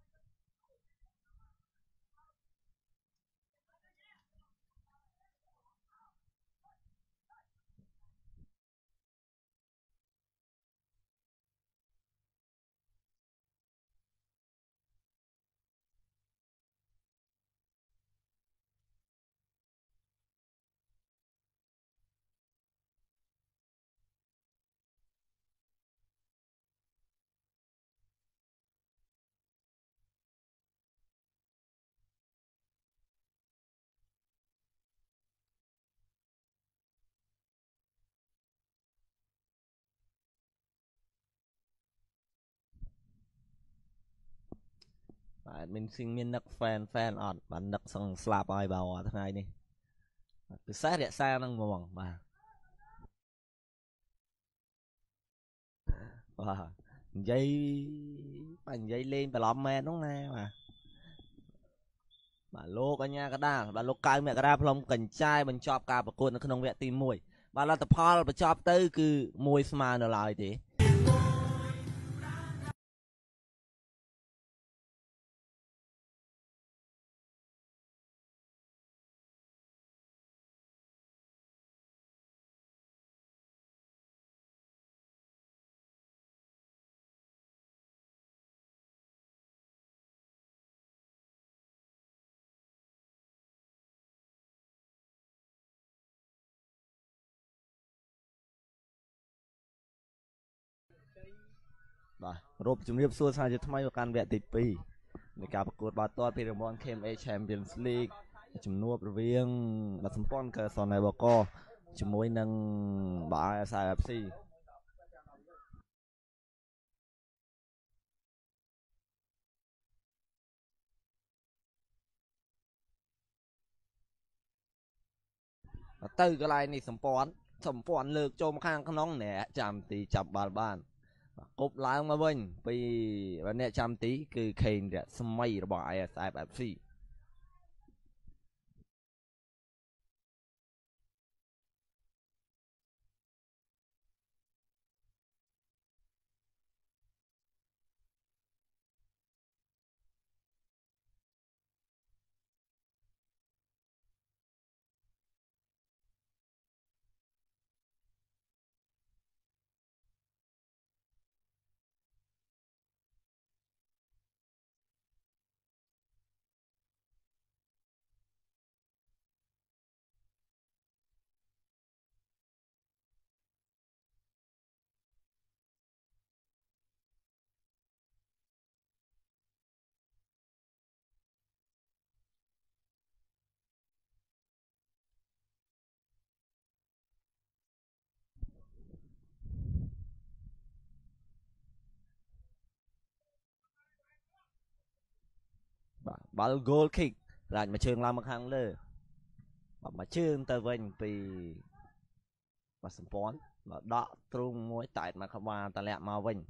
បាទមានស៊ីងមាននឹកហ្វេនអត់បាទនឹកសឹងស្លាប់ហើយបើថ្ងៃនេះពិសេសរក្សានឹងហ្មងបាទនិយាយបាទនិយាយលេងបន្លំមែនហ្នឹងណាបាទលោកអញ្ញាកដាលបាទលោកកៅមករាផ្លុំកញ្ចាយបញ្ចប់ការប្រកួតនៅក្នុងវគ្គទី1បាទលទ្ធផលបញ្ចប់ទៅគឺ1ស្មើនៅឡើយទេបាទរົບជំរាបសួរសាជាថ្មីមកកាន់វគ្គទី2នៃការប្រកួតបាល់ទាត់ពីរង្វាន់ KMA Champions League ជំនួបរវាងបាទសម្ព័ន្ធកើសូណាបកជាមួយនឹងបាទ SFC ទៅកន្លែងនេះសម្ព័ន្ធលើកចូលមកខាងក្នុងអ្នកចាំទីចាប់បាល់បានគប់ឡើងមកវិញពីអ្នកចាំទីគឺខេងរស្មីរបស់ ISFFC បាទបាល់ goal kick រាច់មួយជើងឡើងមកខាងលើបាទមួយជើងទៅវិញពីបាទសម្ព័ន្ធបាទដកទ្រូងមួយតែតមកក្បាលតម្លាក់មកវិញ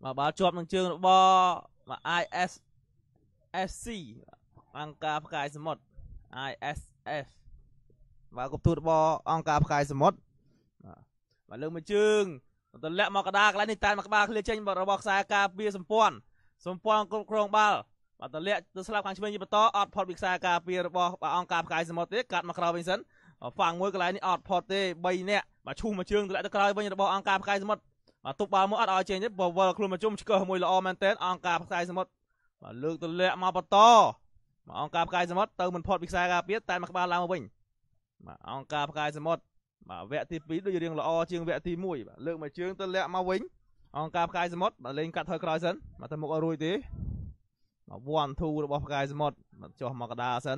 mà báo chụp năng chương bo mà ISSCអង្គការផ្កាយសមុទ្រ ISF បាទគប់ទូតរបស់អង្គការផ្កាយសមុទ្របាទលើកមួយជើងទម្លាក់មកកដាកន្លែងនេះតែមកក្បាលឃ្លាចេញរបស់ខ្សែការពារសម្ព័ន្ធគ្រប់គ្រងបាល់បាទទម្លាក់ទៅស្លាប់ខាងឆ្វេងយីបន្តអត់ផុតពីខ្សែការពាររបស់អង្គការផ្កាយសមុទ្រទេកាត់មកក្រោយវិញសិនហ្វាំងមួយកន្លែងនេះអត់ផុតទេ3នាក់បាទឈូសមួយជើងទម្លាក់ទៅក្រោយវិញរបស់អង្គការផ្កាយសមុទ្របាទទុកបាល់មកអត់ឲ្យចេញទេបើវល់ខ្លួនមកជុំឆ្កឹះមួយល្អមែនទែនអង្គការផ្កាយសមុទ្របាទលើកទម្លាក់មកបន្តមកអង្គការផ្កាយសមុទ្រទៅមិនផុតពីខ្សែការពារតែមកក្បាលឡើងមកវិញបាទអង្គការផ្កាយសមុទ្របាទវគ្គទី2ដូចរៀងល្អជាងវគ្គទី1បាទលើកមួយជើងទៅលាក់មកវិញអង្គការផ្កាយសមុទ្របាទលេងកាត់ថយក្រោយសិនបាទទៅមុខអត់រួយទេបាទ1 2របស់ផ្កាយសមុទ្របាទចុះមកកដាសិន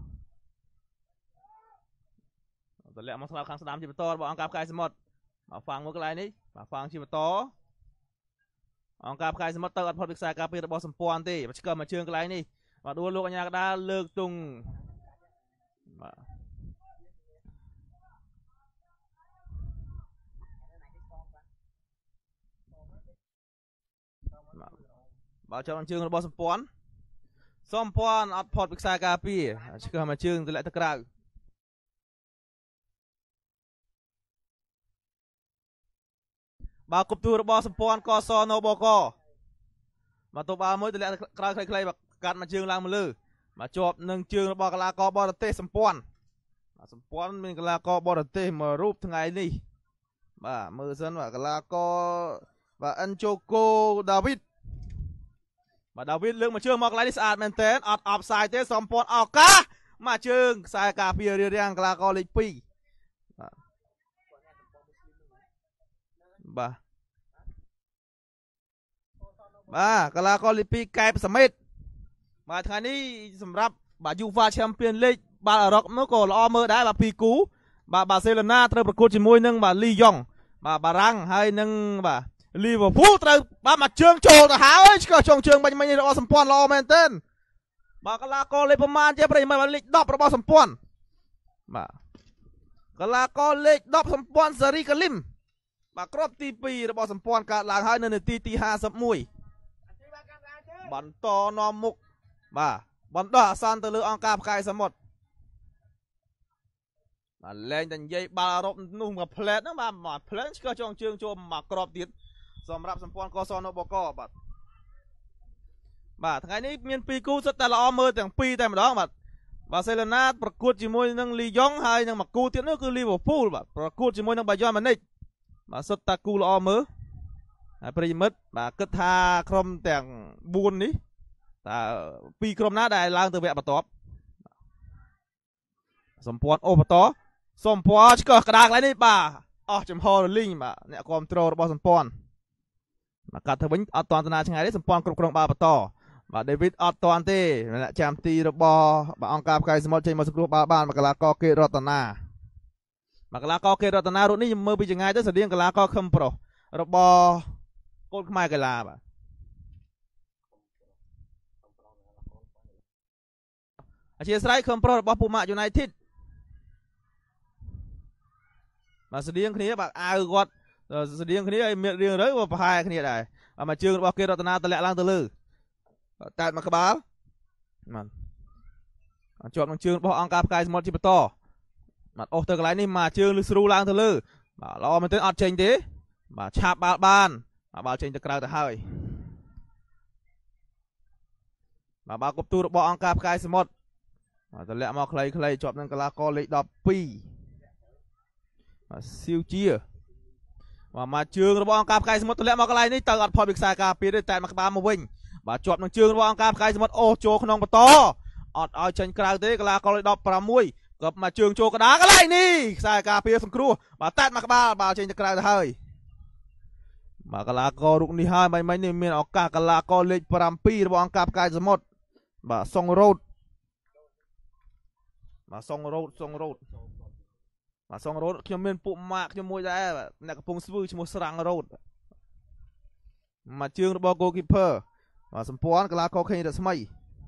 ទៅលាក់មកស្លាប់ខាងស្ដាំជាបន្តរបស់អង្គការផ្កាយសមុទ្របាទហ្វាំងមួយកន្លែងនេះបាទហ្វាំងជាបន្តអង្គការផ្កាយសមុទ្រទៅអត់ផុតពីខ្សែការពាររបស់សម្ព័ន្ធទេបាទឆ្កឹះមកជើងកន្លែងនេះបាទដួលលោកអញ្ញាកដាលើកទុងបាទបើចោលជើងរបស់សម្ព័ន្ធអត់ផុតពីខ្សែការពារឆ្កឹះមកជើងទម្លាក់ទៅក្រៅបើគប់ទូរបស់សម្ព័ន្ធកសណូបកមកទៅបាល់មួយទម្លាក់ក្រៅខ្លីៗបាទកាត់មកជើងឡើងមកលើបាទជាប់នឹងជើងរបស់កីឡាករបរទេសសម្ព័ន្ធបាទសម្ព័ន្ធមានកីឡាករបរទេសមួយរូបថ្ងៃនេះបាទមើលសិនបាទកីឡាករបាទអិនជូកូដាវីតបាទដាវីតលើកមកជើងមកកន្លែងនេះស្អាតមែនទែនអត់អបសាយទេសម្ព័ន្ធឱកាសមកជើងខ្សែការពាររាងកីឡាករលេខ2បាទកីឡាករលេខ2កែបសមិទ្ធបាទថ្ងៃនេះសម្រាប់បាទ UEFA Champions League បាល់អឺរ៉ុបនោះក៏ល្អមើលដែរបាទ2គូបាទបាសេឡូណាត្រូវប្រកួតជាមួយនឹងបាទលីយ៉ុងបាទបារាំងហើយនឹងបាទលីវើពូលត្រូវបាទមកជើងចូលទៅហើយឆ្កឹះចុងជើងបាញ់នេះរបស់សម្ព័ន្ធល្អមែនទែនបាទកីឡាករលេខប្រមាណជាប្រិយមិត្តលេខ10របស់សម្ព័ន្ធបាទកីឡាករលេខ10សម្ព័ន្ធសារីកាលីមបាទគ្រាប់ទី2របស់សម្ព័ន្ធកើតឡើងហើយនៅនាទីទី51បន្តនាំមុខបាទបន្តអាសន្នទៅលើអង្គការផ្កាយសមុទ្របាទលែងតែនិយាយបាល់អឺរ៉ុបនោះមកផ្លែតហ្នឹងបាទមកផ្លែតឆ្កឹះចងជើងចូលមកក្របទៀតសម្រាប់សម្ព័ន្ធកសណូបកបាទថ្ងៃនេះមាន2គូសុទ្ធតែល្អមើលទាំង2តែម្ដងបាទបាសេឡូណាប្រកួតជាមួយនឹងលីយ៉ុងហើយនឹងមួយគូទៀតនោះគឺលីវើពូលបាទប្រកួតជាមួយនឹងបាយ័នម៉ានិចបាទសុទ្ធតែគូល្អមើលហើយប្រិយមិត្តបាទគិតថាក្រុមទាំង4នេះតើ2ក្រុមណាដែលឡើងទៅវគ្គបន្ទាប់សម្ព័ន្ធអូបន្តសម្ព័ន្ធឆ្កឹះក្តារកន្លែងនេះបាទអស់ចំហរលីងបាទអ្នកគ្រប់គ្រងរបស់សម្ព័ន្ធមកកាត់ទៅវិញអត់តាន់តាណាឆ្ងាយទេសម្ព័ន្ធគ្រប់គ្រងបាល់បន្តបាទដេវីតអត់តាន់ទេអ្នកចាំទីរបស់បាទអង្គការផ្កាយសមុទ្រចេញមកសង្គ្រោះបាល់បានមកកីឡាករកេតរតនាមកកីឡាករកេតរតនារូបនេះមើលពីចង្ងាយទៅស្តៀងកីឡាករខឹមប្រុសរបស់កូនខ្មែរកីឡាបាទអធិស្ឋានខឹមប្រុសរបស់ពូម៉ាក់ United បាទស្តៀងគ្នាបាទអាវគាត់ស្តៀងគ្នាហើយមានរៀងរើក៏ប្រហែលគ្នាដែរមកជើងរបស់គេរតនាតម្លាក់ឡើងទៅលើតែមកក្បាលបាទជាប់នឹងជើងរបស់អង្គការផ្កាយសមុទ្រជាបន្តបាទអូសទៅកន្លែងនេះមកជើងលឺស្រូឡើងទៅលើបាទល្អមែនទែនអត់ចេញទេបាទឆាបបាល់បានបាល់ចេញទៅក្រៅទៅហើយបាទបាល់គប់ទូរបស់អង្គការផ្កាយសមុទ្របាទតម្លាក់មកខ្លីៗជាប់នឹងកីឡាករលេខ12បាទស៊ីវជាបាទមកជើងរបស់អង្គការផ្កាយសមុទ្រតម្លាក់មកកន្លែងនេះទៅអត់ផុតពីខ្សែការពារទេតែមកក្បាលមកវិញបាទជាប់នឹងជើងរបស់អង្គការផ្កាយសមុទ្រអូសចូលក្នុងបន្តអត់ឲ្យចេញក្រៅទេកីឡាករលេខ16ក៏មកជើងចូលកណ្ដាលកន្លែងនេះខ្សែការពារសង្គ្រោះបាទតែមកក្បាលបាល់ចេញទៅក្រៅទៅហើយបាទកីឡាកររូបនេះហើយមិញនេះមានឱកាសកីឡាករលេខ7របស់អង្គការផ្កាយសមុទ្របាទសុងរ៉ូតបាទសុងរ៉ូតខ្ញុំមានពួកម៉ាក់ខ្ញុំមួយដែរអ្នកកំពុងស្វឺឈ្មោះស្រាំងរ៉ូតមកជើងរបស់ goalkeeper បាទសម្ព័ន្ធកីឡាករខេងរស្មី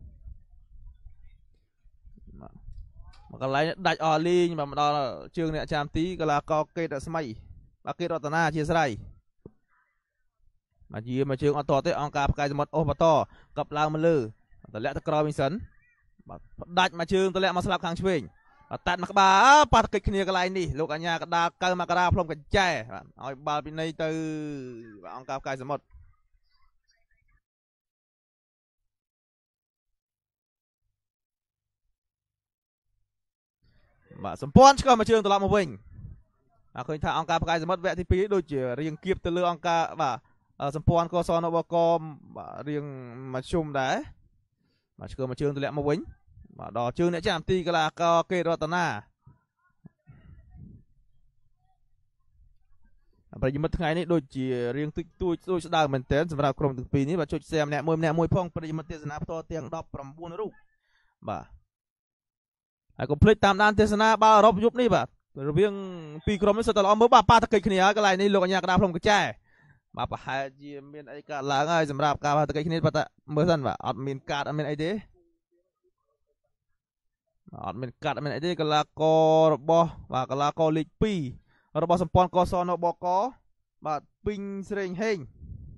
មកកន្លែងដាច់អស់លីងបាទមកដល់ជើងអ្នកចាំទីកីឡាករកេតរស្មីបាទកេតរតនាអធិស្ឋាន mà gì mà chương ở to tới ông ca cái một ô bà to cặp lao mà lư tao lẽ tao coi mình sấn đặt mà chương tao lẽ mà slap khang chuyềnตัดมาบ้าปาตะกิดเนี่ยกันไรนี่ลูกอันยากระดาเกิดมากระดาพร้อมกันแจ้เอาบาลปีนี้ตือองกาบกายสมดมาสมปอนก็มาเชิงตลอดมาวิ่งเคยถ่ายองกาบกายสมดแวะที่ปีโดยเฉลี่ยเรียงเก็บตะเลือองกาบ่าสมปอนก็ซ้อนอบกอมเรียงมาชุ่มได้มาเชิงมาเชิงตะเลือมาวิ่งมาดอเชิงเนี่ยจะทำตีกันละก็เกยรัตนาประยุทธ์ทั้งไงนี่โดยเฉลี่ยเรียงติดตัวโดยสดาเหมือนเต้นสำหรับกรมถึงปีนี้ว่าจุดแซมเนี่ยมวยพ่องประยุทธ์เทศนาพอเตียงดอกปรำบุญรูปบ่าไอ้ก็พลิกตามด้านเทศนาบาลรบยุบนี่บ่าเรียงปีกรมนี่สุดตลอดเมื่อบ่าปาตะกิดขี้กันไรนี่ลูกอันยากระดาพร้อมกันแจ้มาปะหายเจียมเป็นไอ้การล้างไอ้สำหรับการปาตะกิดขี้ปะตะเมื่อสั้นบ่าอัดมีนการอัดมีนไอเดียอัดมีนการอัดมีนไอเดียกลากอรบว่ากลากอลิกปีรบสมปอนกอซอนบกบ่าปิงเสรงเฮง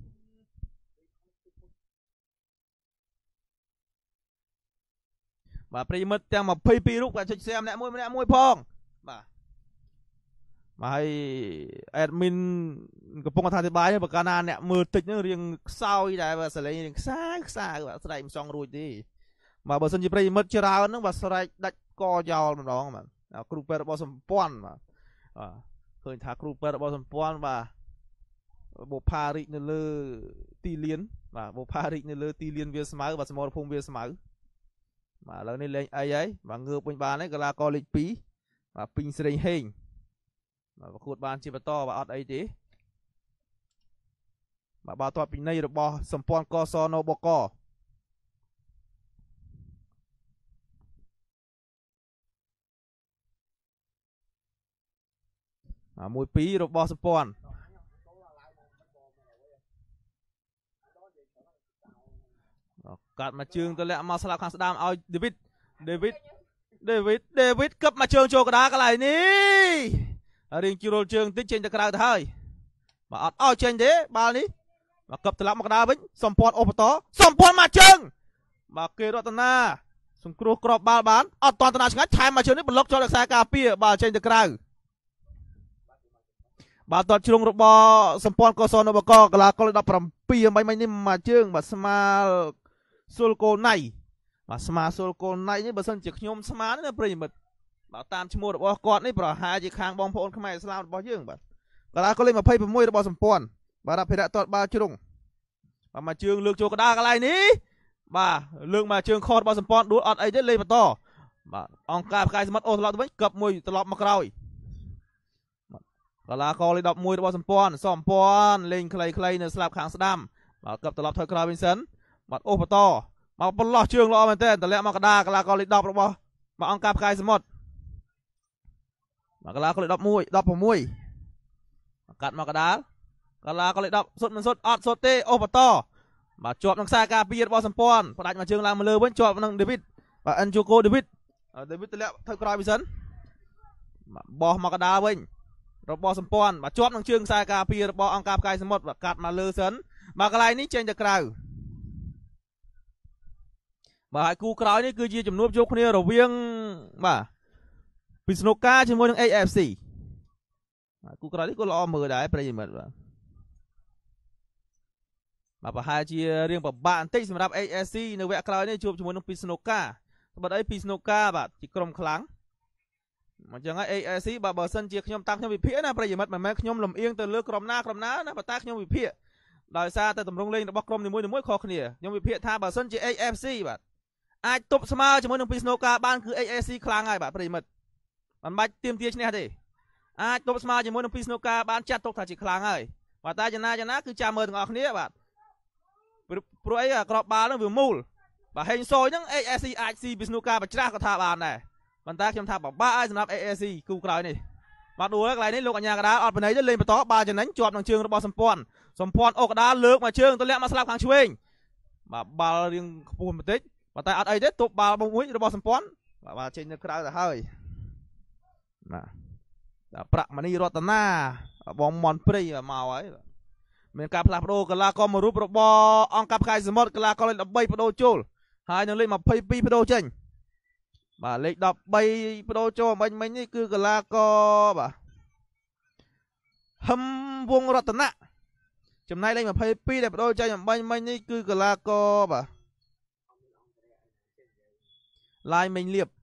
บ่าปริมัดจังมาพีปีลูกกับจุดแซมเนี่ยมวยพองบ่ามาให้แอดมินกับพงศ์อธิบายให้ประการนานเนี่ยมือติดเนี่ยเรียงเศร้าอีได้ว่าสไลด์เรียงซ่าแบบสไลด์มันซองรูดดีมาบอสันจีปริมัดเจราวนั่งว่าสไลด์ดัดกอยาวมันร้องมันครูเปิดบอสมปอนมาเคยถาครูเปิดบอสมปอนว่าโบพาริเนเลตีเลียนว่าโบพาริเนเลตีเลียนเวียสมาร์ว่าสมอลพงเวียสมาร์มาแล้วนี่เลยไอ้ยัยมาเงือบเป็นบานนี่ก็ลากอลิกปีมาปิงเสรงเฮงมาขูดบานชิบะต่อมาอัดไอ้จีมาบาตัวปีนี้ระบอสมปอนกอซอนบกมวยปีระบอสมปอนกัดมาเชิงตัวแหละมาสลับข้างสดามเอาเดวิดกับมาเชิงโชกระดากันไรนี่เรียงจิโร่เชิงติดเชนจะกระดาษไทยมาอัดเอาเชนเดบาลนี้มากับตลับมากระดาวิ่งสมปอนโอปตอสมปอนมาเชิงมาเกยรัตนาสงครูกรอบบาลบานเอาตอนตนาชงัดชายมาเชิงนี่บนล็อกจอดสายกาเปียบาลเชนจะกระดาษบาลตอนชิลงรบสมปอนกอซอนบกกลากรดับปรำปีไม่นี่มาเชิงมาสมาโซลโกไนมาสมาโซลโกไนนี่บริษัทจิกยมสมาเนี่ยปริมัดมาตามชิโมดบอกก่อนนี่ปล่อยหายจิคางบองพลขมายสลามบอกยื่งบัดกลาก็เลยมาเพ่ไปมวยบอสมปอนบารับเพดาตอดบาชิลงมาเชิงเลือกโจกระดาอะไรนี้มาเลือกมาเชิงคอร์บอสมปอนดูอดไอเดเลยมาต่อมาองกาพกายสมัติโอตลอดไว้กับมวยตลอดมากรอยกลาก็เลยดับมวยบอสมปอนสอมปอนเล่งใครเนี่ยสลับขางสดามมากับตลอดถอยคราววินเซนมาโอปตอมาปลอเชิงรอมันเต้นแต่แล้วมากระดากลาก็เลยดับระบมาองกาพกายสมัติมากระลาก็เลยดับมวยดับผมมวยกัดมากระดากระลาก็เลยดับสดมันสดอดสดเตโอปตอมาจวบนังซากาปีดบอสมปอนพอได้มาเชิงลางมาเลยเว้นจวบนังเดวิดมาอันจูโกเดวิดแต่แล้วถอยคราววินเซนบอมากระดาเว้นรบบอสมปอนมาจวบนังเชิงซากาปีดบอองกาพกายสมัติกัดมาเลยเซนมากระไรนี้เจนจะกล่าวบ่ายกูกล่าวนี่คือจีจุ่มนวบโจกเนี่ยเราเวียงบ่าพิษณุกาชิมวยทั้ง AFC กูกล่าวนี่กูรอมือได้ประยิมแบบมาบ่ายจีเรียงแบบบ้านที่สำหรับ AFC ในเวกกล่าวนี่จูบชิมวยทั้งพิษณุกาบัดไอ้พิษณุกาแบบจีกรมคลังมันจะไง AFC แบบเบอร์ซันจีขยมตั้งขยมวิเพียนะประยิมแบบแม่ขยมลำเอียงแต่เลือกกรมหน้นะบัดตาขยมวิเพียโดยซาแต่ตำรวจเล่นบอกกรมในมวยคอขเนี่ยยมวิเพียท่าเบอร์ซันจี AFC แบบไอ้ตบสมาชิมวยทั้งพิษณุกาบ้านคือ AFC คลังไงแบบประยิมมันไม่เตรียมเตี้ยชเนี่ยดิตบสมาชิมวยน้องพิษณุกาบ้านจัดตกถ่ายจีคลางเลยว่าตาจะน่าคือจามเมืองออกนี้แบบโปรไอ้กรอบบาลนั่งวิวมูลแบบเฮนโซยนั่ง AFC พิษณุกาแบบจ้ากระทาบานเลยมันตาเข้มทับแบบบ้าสำหรับ AFC กูกล่าวนี่มาดูอะไรนี่ลูกอัญญากระดาออกไปไหนจะเล่นไปต่อบาจะนั้นจวบนังเชิงระบอบสมปอนอกระดาเลือกมาเชิงตัวเล็กมาสลับขางช่วยแบบบาเรียงปูนมาติดมาแต่อัดไอ้เด็ดตบบาบงมุ้ยระบอบสมปอนมาเชิงจะกระดาแต่เฮ้ยประมาณีรัตนาบองมอนปรีมาไว้មានការផ្លាស់ប្ដូរកីឡាករមួយរូបរបស់អង្គការផ្កាយសមុទ្រកីឡាករលេខ13បដូរចូលហើយនឹងលេខ22បដូរចេញបាទលេខ13បដូរចូលមិញនេះគឺកីឡាករបាទហឹមវងរតនៈចំណែកលេខ22ដែលបដូរចេញមិញនេះគឺកីឡាករបាទឡាយមិញលៀប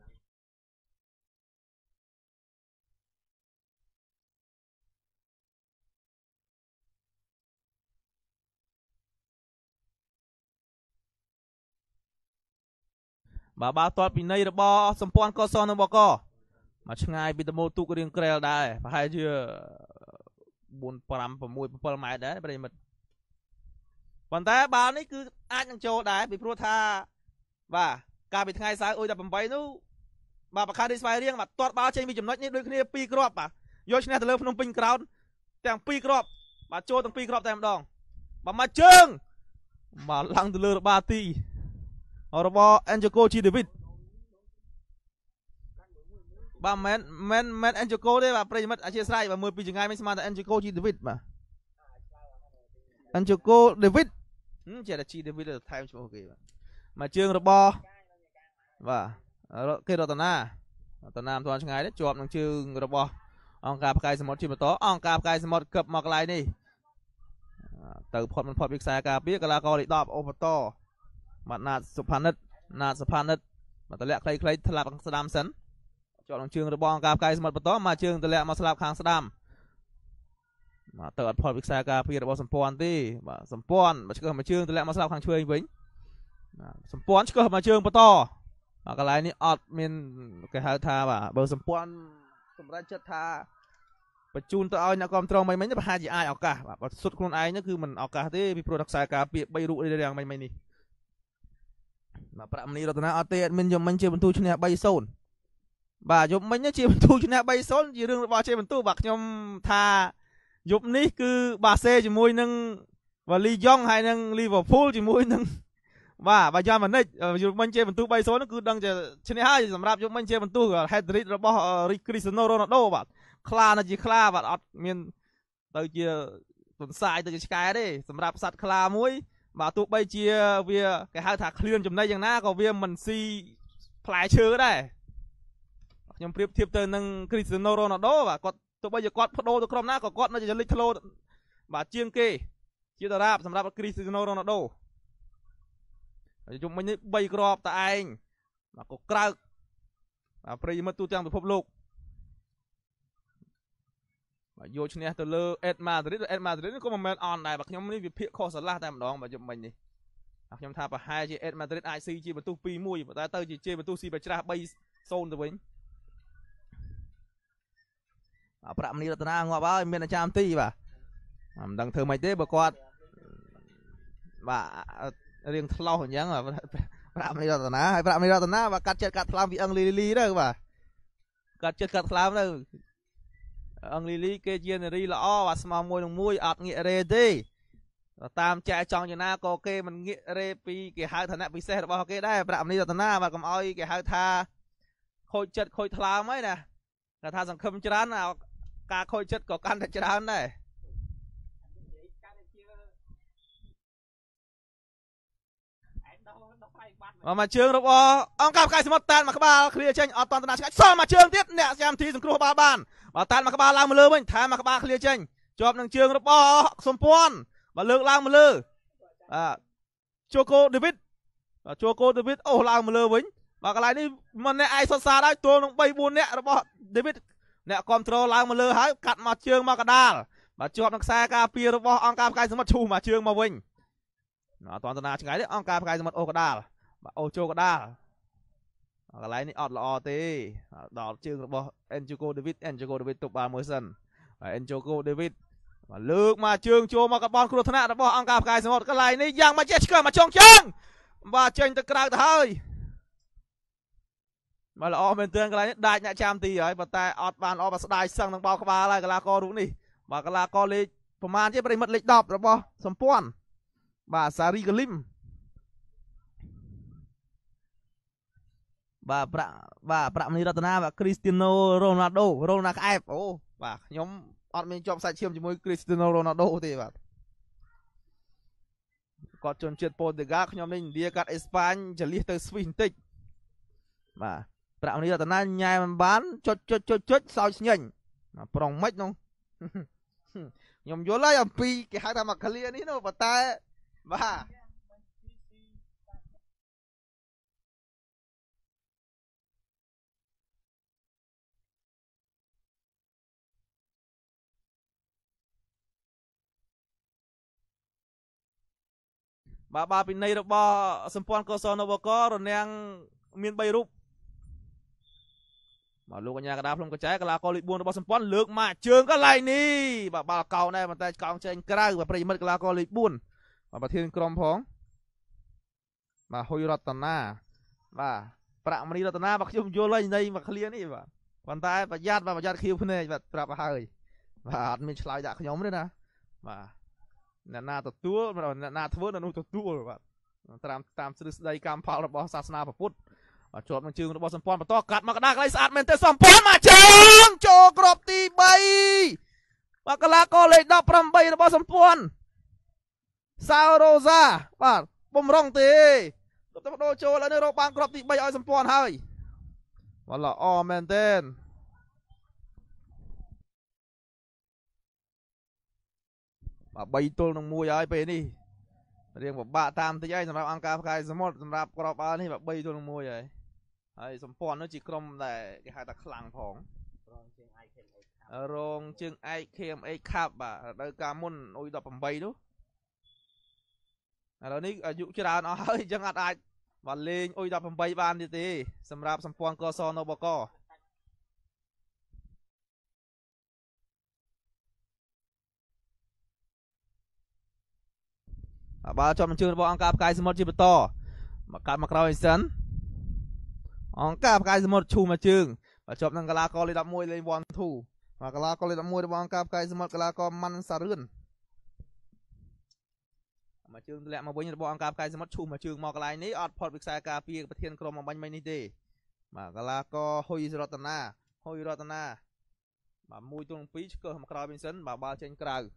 បាទបាល់ទាត់ពីនៃរបស់សម្ព័ន្ធកសនៅបកមកឆ្ងាយពីតមូលទូករៀងក្រែលដែរប្រហែលជា4 5 6 7ម៉ែត្រដែរប្រិមិត្តប៉ុន្តែបាល់នេះគឺអាចនឹងចូលដែរពីព្រោះថាបាទកាលពីថ្ងៃសៅរ៍អ៊ុយ18នោះបាទបខាឌីស្វាយរៀងបាទទាត់បាល់ចេញពីចំណុចនេះដូចគ្នា2គ្រាប់បាទយកឈ្នះទៅលើភ្នំពេញក្រោនទាំង2គ្រាប់បាទចូលទាំង2គ្រាប់តែម្ដងបាទមកជើងបាទឡើងទៅលើរបាទីរបស់ Anjoko G David បាទមិន Anjoko ទេបាទប្រិយមិត្តអធិស្ឋានបាទមើលពីចង្ងាយមិនស្មានតែ Anjoko G David បាទ Anjoko David ចេះតែ G David ទៅថែមឈ្មោះគេបាទមកជើងរបស់បាទគេរតនាមិនទាន់ឆ្ងាយទេជាប់នឹងជើងរបស់អង្គការផ្កាយសមុទ្រជាបន្តអង្គការផ្កាយសមុទ្រកឹបមកកន្លែងនេះទៅផុតមិនផុតពីខ្សែការពារកីឡាករលេខ10អូបតបាទណាតសុផានិតបាទតម្លាក់ខ្លីៗថ្លាប់ស្ដាំសិនជាប់នឹងជើងរបស់អង្គការផ្កាយសមុទ្របន្តមកជើងតម្លាក់មកស្លាប់ខាងស្ដាំបាទទៅអត់ផុតពីខ្សែការពាររបស់សម្ព័ន្ធទេបាទសម្ព័ន្ធមកឆ្កឹះមកជើងតម្លាក់មកស្លាប់ខាងឆ្វេងវិញបាទសម្ព័ន្ធឆ្កឹះមកជើងបន្តបាទកន្លែងនេះអត់មានគេហៅថាបាទបើសម្ព័ន្ធសម្រាប់ចិត្តថាបញ្ជូនទៅឲ្យអ្នកគ្រប់គ្រងមិញប្រហែលជាអាចឱកាសបាទបើសុទ្ធខ្លួនឯងនោះគឺមិនឱកាសទេពីព្រោះតែខ្សែការពារ3រូបរាងមិញនេះបាទប្រាក់មនីរតនាអត់ទេអត់មានយំមិញជាបន្ទូឈ្នះ 3-0 បាទយប់មិញជាបន្ទូឈ្នះ 3-0 ជារឿងរបស់ជាបន្ទូបាទខ្ញុំថាយប់នេះគឺបាសេជាមួយនឹងវ៉ាលីយ៉ុងហើយនឹងលីវើពូលជាមួយនឹងបាទយ៉ាន់ម៉ានិចយប់មិញជាបន្ទូ 3-0 នោះគឺដឹងជាឈ្នះហើយសម្រាប់យប់មិញជាបន្ទូ hat-trick របស់គ្រីស្ទីណូរ៉ូណាល់ដូបាទខ្លាណាស់ជាខ្លាបាទអត់មានទៅជាទន្សាយទៅជាឆ្កែទេសម្រាប់សត្វខ្លាមួយបាទទោះបីជាវាគេហៅថាឃ្លានចំណីយ៉ាងណាក៏វាមិនស៊ីផ្លែឈើដែរខ្ញុំប្រៀបធៀបទៅនឹងគ្រីស្ទីណូរ៉ូណាល់ដូបាទគាត់ទោះបីជាគាត់បដូរទៅក្រុមណាក៏គាត់នៅជាលេចធ្លោបាទជាងគេជាតារាបសម្រាប់គ្រីស្ទីណូរ៉ូណាល់ដូយប់មិញនេះ3គ្រាប់តែឯងបាទក៏ក្រើកបាទប្រិយមិត្តទូទាំងពិភពលោកបាទយកឈ្នះទៅលើអេតម៉ាឌ្រីតនេះក៏មិនមែនអន់ដែរបាទខ្ញុំនេះវាភាគខុសស្រឡះតែម្ដងបាទយប់មិញនេះខ្ញុំថាប្រហែលជាអេតម៉ាឌ្រីតអាចស៊ីជាបន្ទុះ 2-1 ប៉ុន្តែទៅជាបន្ទុះស៊ីបច្រាស់ 3-0 ទៅវិញបាទប្រាក់មនីរតនាងាប់ហើយមានអាចារ្យទីបាទមិនដឹងធ្វើម៉េចទេបើគាត់បាទរៀងថ្លោះអញ្ចឹងប្រាក់មនីរតនាហើយប្រាក់មនីរតនាបាទកាត់ចិត្តកាត់ថ្លើមពីអឹងលីទៅបាទកាត់ចិត្តកាត់ថ្លើមទៅអឹងលីគេជានារីល្អបាទស្មោះមួយនឹងមួយអត់ងាករេទេតាមចែកចង់យ៉ាងណាក៏គេមិនងាករេពីគេហៅឋានៈពិសេសរបស់គេដែរប្រាក់មនីរតនាបាទកុំអោយគេហៅថាខូចចិត្តខូចថ្លើមហើយណាគេថាសង្ឃឹមច្រើនការខូចចិត្តក៏កាន់តែច្រើនដែរមកជើងរបស់អង្គការផ្កាយសមុទ្រតានមកក្បាលឃ្លៀចេញអត់តន្តនាឆ្ងាយសល់មកជើងទៀតអ្នកចាំទីសង្គ្រោះបាល់បានបើតានមកក្បាលឡើងមកលើវិញថែមមកក្បាលឃ្លៀចេញជាប់នឹងជើងរបស់សម្ព័ន្ធបើលើកឡើងមកលើជូកូដេវីតអូឡើងមកលើវិញបើកន្លែងនេះមិនអ្នកឯងសុតសាដែរទល់នឹង 3-4 អ្នករបស់ដេវីតអ្នកគ្រប់គ្រងឡើងមកលើហើយកាត់មកជើងមកកដាលបាទជាប់នឹងខ្សែការពាររបស់អង្គការផ្កាយសមុទ្រឈូសមកជើងមកវិញអត់តន្តនាឆ្ងាយទេអង្គការផ្កាយសមុទ្រអូកដាលបាទអូចូលកដាលកន្លែងនេះអត់ល្អទេដល់ជើងរបស់ Anjoko David ទប់បាល់មួយសិនហើយ Anjoko David បាទលើកមកជើងចូលមកកបនគ្រោះថ្នាក់របស់អង្គការផ្កាយសមុទ្រកន្លែងនេះយ៉ាងមកចេះឆ្កឹះមកចងជើងបាទចេញទៅក្រៅទៅហើយមកល្អមែនទែនកន្លែងនេះដាច់អ្នកចាំទីហើយប៉ុន្តែអត់បានល្អបើស្ដាយសឹងនឹងបោកក្បាលហើយកីឡាកររូបនេះបាទកីឡាករលេខប្រមាណជាប្រិមិត្តលេខ10របស់សម្ព័ន្ធបាទសារីកលឹមបាទប្រាក់មនីរតនាបាទគ្រីស្ទីណូរ៉ូណាល់ដូក្អែបអូបាទខ្ញុំអត់មានជាប់សាច់ឈាមជាមួយគ្រីស្ទីណូរ៉ូណាល់ដូទេបាទគាត់ជនជាតិប៉ូទុយហ្គាល់ខ្ញុំនេះឥណ្ឌាកាត់អេស្ប៉ាញចលៀសទៅស្វីសបន្តិចបាទប្រាក់មនីរតនាញ៉ែមិនបានចុចសោចស្ញែងប្រុងមិននោះខ្ញុំយល់ហើយអំពីគេហៅថាមកឃ្លានេះនោះប៉ុន្តែបាទបាទពីនៃរបស់សម្ព័ន្ធកសនបករនាំងមាន3រូបបាទលោកកញ្ញាកដាភ្នំកញ្ចែកីឡាករលេខ4របស់សម្ព័ន្ធលើកម៉ាក់ជើងកន្លែងនេះបាទបាល់កោនដែរប៉ុន្តែកោងចេញក្រៅបាទប្រិយមិត្តកីឡាករលេខ4បាទប្រធានក្រុមផងបាទហ៊ុយរតនាបាទប្រាក់មនីរតនាបាទខ្ញុំយល់ហើយនៃមកឃ្លានេះបាទប៉ុន្តែប្រយ័ត្នខៀវភ្នែកបាទប្រាប់ហើយបាទអត់មានឆ្លើយដាក់ខ្ញុំទេណាបាទអ្នកណាទទួលអ្នកណាធ្វើអ្នកនោះទទួលបាទតាមទ្រឹស្ដីកម្មផលរបស់សាសនាពុទ្ធបាទជាប់នឹងជើងរបស់សម្ព័ន្ធបន្តកាត់មកកដាកន្លែងស្អាតមែនទេសម្ព័ន្ធមកជើងចូលក្របទី3បាទកីឡាករលេខ18របស់សម្ព័ន្ធសាវរ៉ូសាបាទបំរុងទេទៅបដូរចូលឥឡូវនេះរកបានក្របទី3ឲ្យសម្ព័ន្ធហើយបាទល្អមែនទេបាទ3ទល់នឹង1ហើយពេលនេះរៀងពិបាកតាមតិចហើយសម្រាប់អង្គការផ្កាយសមុទ្រសម្រាប់ក្របបាល់នេះបាទ3ទល់នឹង1ហើយសម្ព័ន្ធនោះជាក្រុមដែលគេហៅថាខ្លាំងផងរងជើងឯក KMH Cup បាទរដូវកាលមុនអ៊ុយ18នោះឥឡូវនេះអាយុច្រើនអស់ហើយអញ្ចឹងអាចបាទលេងអ៊ុយ18បានទេសម្រាប់សម្ព័ន្ធកសនបកបាល់ជាប់នឹងជើងរបស់អង្គការផ្កាយសមុទ្រជាបន្តមកកាត់មកក្រោយអេសិនអង្គការផ្កាយសមុទ្រឈូមកជើងបាទជាប់នឹងកីឡាករលេខ11លេង 1-2 បាទកីឡាករលេខ11របស់អង្គការផ្កាយសមុទ្រកីឡាករម៉ាន់សារឿនមកជើងធ្លាក់មកវិញរបស់អង្គការផ្កាយសមុទ្រឈូមកជើងមកកន្លែងនេះអត់ផុតពីខ្សែការពារប្រធានក្រុមអំបញ្ញមិញនេះទេបាទកីឡាករហ៊ុយរតនាបាទ1ទល់នឹង2ឆ្កឹះមកក្រោយវិញសិនបាទបាល់ចេញក្រៅ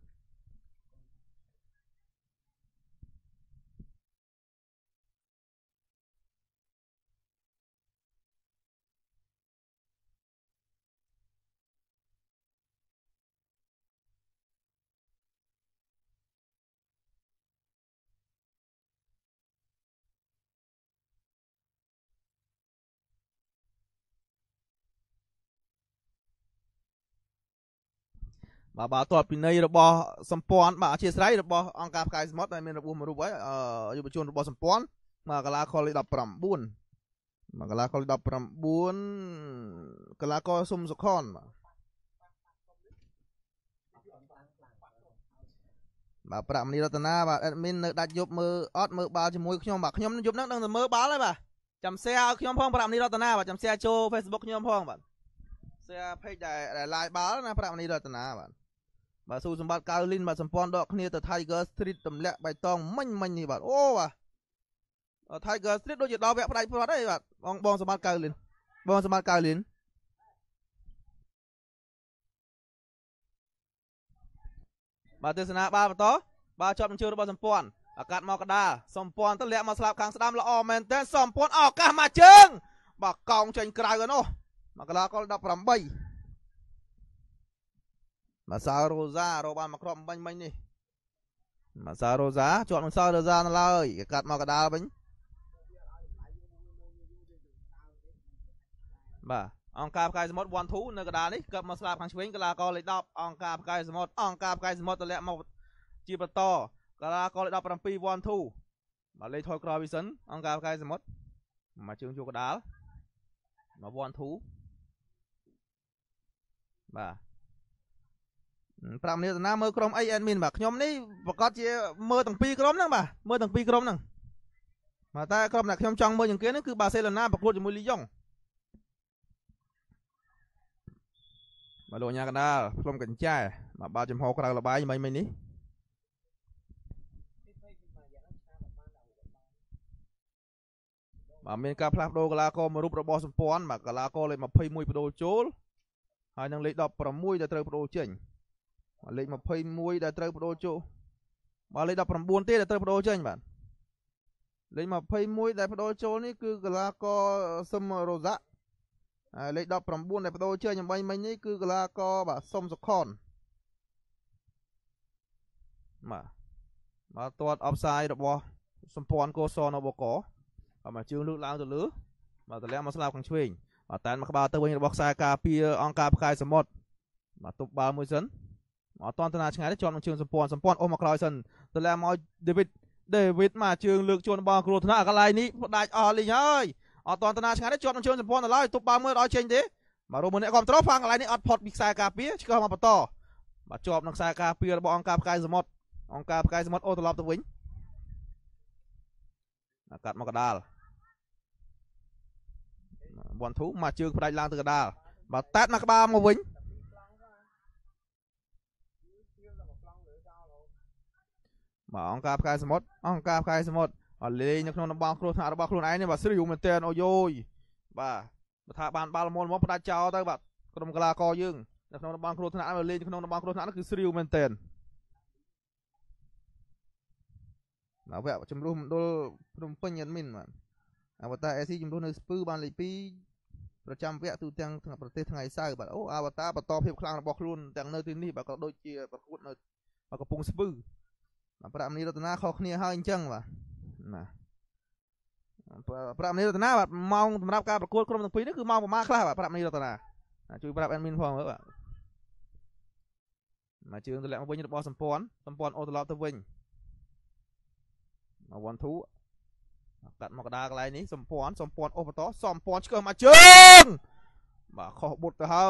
បាទបាល់ទាត់ពីនៃរបស់សម្ព័ន្ធបាទអធិស្ឋានរបស់អង្គការផ្កាយសមុទ្រដែលមានរបួសមួយរូបហើយយុវជនរបស់សម្ព័ន្ធបាទកីឡាករលេខ19បាទកីឡាករលេខ19កីឡាករសុំសុខនបាទប្រាក់មនីរតនាបាទអេដមីននៅដាច់យប់មើលអត់មើលបាល់ជាមួយខ្ញុំបាទខ្ញុំយប់ហ្នឹងដឹងតែមើលបាល់ហើយបាទចាំ share ឲ្យខ្ញុំផងប្រាក់មនីរតនាបាទចាំ share ចូល Facebook ខ្ញុំផងបាទ share page ដែល live បាល់ណាប្រាក់មនីរតនាបាទស៊ូសម្បត្តិកៅលីនបាទសម្ព័ន្ធដកគ្នាទៅ Tiger Street ទម្លាក់បៃតងមិញនេះបាទអូបាទ Tiger Street ដូចជាដល់វគ្គផ្ដាច់ព្រត់ហើយបាទបងសម្បត្តិកៅលីនបាទទេសនាបាល់បន្តបាល់ជាប់នឹងជើងរបស់សម្ព័ន្ធអាកាត់មកកដាលសម្ព័ន្ធទៅលាក់មកស្លាប់ខាងស្ដាំល្អមែនតើសម្ព័ន្ធឱកាសមកជើងបាទកោងចេញក្រៅហ្នឹងមកកីឡាករ18បាទសាវរ៉ូសារកបានមកគ្រាប់បាញ់មិញនេះបាទសាវរ៉ូសាជាប់នឹងសាវរ៉ូសានៅឡើយកាត់មកកដាលវិញបាទអង្គការផ្កាយសមុទ្រ 1-2 នៅកដាលនេះកើបមកស្លាប់ខាងឆ្វេងកីឡាករលេខ10អង្គការផ្កាយសមុទ្រទម្លាក់មកជាបន្តកីឡាករលេខ17 1-2 បាទលេខថយក្រោយវិសិនអង្គការផ្កាយសមុទ្រមកជើងជួកដាលមក 1-2 បាទ5នាទីណាមើលក្រុមអីអេដមីនបាទខ្ញុំនេះប្រកាសជាមើលទាំងពីរក្រុមហ្នឹងបាទមើលទាំងពីរក្រុមហ្នឹងបាទតែក្រុមដែលខ្ញុំចង់មើលជាងគេនេះគឺបាសេឡូណាប្រកួតជាមួយលីយ៉ុងបាទលោកញ៉ាកដាលផ្លុំកញ្ចែបាទបាល់ចំហក្រៅលបាយមិញនេះបាទមានការផ្លាស់ប្ដូរកីឡាករមួយរូបរបស់សម្ព័ន្ធបាទកីឡាករលេខ21បដូរចូលហើយនឹងលេខ16ដែលត្រូវបដូរចេញលេខ21ដែលត្រូវបដូរចូលបាទលេខ19ទេដែលត្រូវបដូរចេញបាទលេខ21ដែលបដូរចូលនេះគឺកីឡាករស៊ឹមរ៉ូសាលេខ19ដែលបដូរជើញអំបីមិញនេះគឺកីឡាករបាទសុំសុខនបាទទាត់អបសាយរបស់សម្ព័ន្ធកោសនបកបាទមកជើងលើកឡើងទៅលើបាទតម្លាក់មកស្លាប់ខាងឆ្វេងបាទតែនមកក្បាលទៅវិញរបស់ខ្សែការពារអង្គការផ្កាយសមុទ្របាទទប់បាល់មួយសិនអត់តន់តាឆ្ងាយទេជាប់នឹងជើងសម្ព័ន្ធអូសមកក្រោយសិនតម្លាក់មកដេវីតមកជើងលើកជួនបាល់គ្រោះថ្នាក់កន្លែងនេះផ្ដាច់អស់លីងហើយអត់តន់តាឆ្ងាយទេជាប់នឹងជើងសម្ព័ន្ធដល់ហើយទប់បាល់មើលដល់ចេញទេបាទរមអ្នកគ្រប់ត្រូលហ្វាំងកន្លែងនេះអត់ផុតពីខ្សែការពារឆ្កឹះមកបន្តបាទជាប់នឹងខ្សែការពាររបស់អង្គការផ្កាយសមុទ្រអូត្រឡប់ទៅវិញកាត់មកកដាលវ៉ាន់ធូមកជើងផ្ដាច់ឡើងទៅកដាលបាទតាត់មកក្បាលមកវិញបាទអង្គការផ្កាយសមុទ្រអត់លេងនៅក្នុងតំបន់គ្រោះថ្នាក់របស់ខ្លួនឯងនេះបាទស្រីយមែនតើអូយយបាទថាបានបាល់មុនមកផ្ដាច់ចោលទៅបាទក្រុមកីឡាករយើងនៅក្នុងតំបន់គ្រោះថ្នាក់លេងនៅក្នុងតំបន់គ្រោះថ្នាក់នោះគឺស្រីយមែនតើវគ្គជំរុះមណ្ឌលភ្នំពេញអេដមីនបាទអវតារ AC ជំរុះនៅស្ពឺបានលេខ2ប្រចាំវគ្គទូទាំងប្រទេសថ្ងៃសៅរ៍បាទអូអវតារបន្តភាពខ្លាំងរបស់ខ្លួនទាំងនៅទីនេះបាទក៏ដូចជាប្រកួតនៅកំពង់ស្ពឺបាទប្រាក់មនីរតនាខុសគ្នាហើយអញ្ចឹងបាទណាប្រាក់មនីរតនាបាទម៉ោងសម្រាប់ការប្រកួតក្រុមទាំងពីរនេះគឺម៉ោងប្រមាណខ្លះបាទប្រាក់មនីរតនាជួយប្រាប់អេដមីនផងមើលបាទមកជើងទម្លាក់មកវិញរបស់សម្ព័ន្ធអូត្រឡប់ទៅវិញវ៉ាន់ធូកាត់មកកដាលកន្លែងនេះសម្ព័ន្ធអូបន្តសម្ព័ន្ធឆ្កឹះមកជើងបាទខុសបុតទៅហើ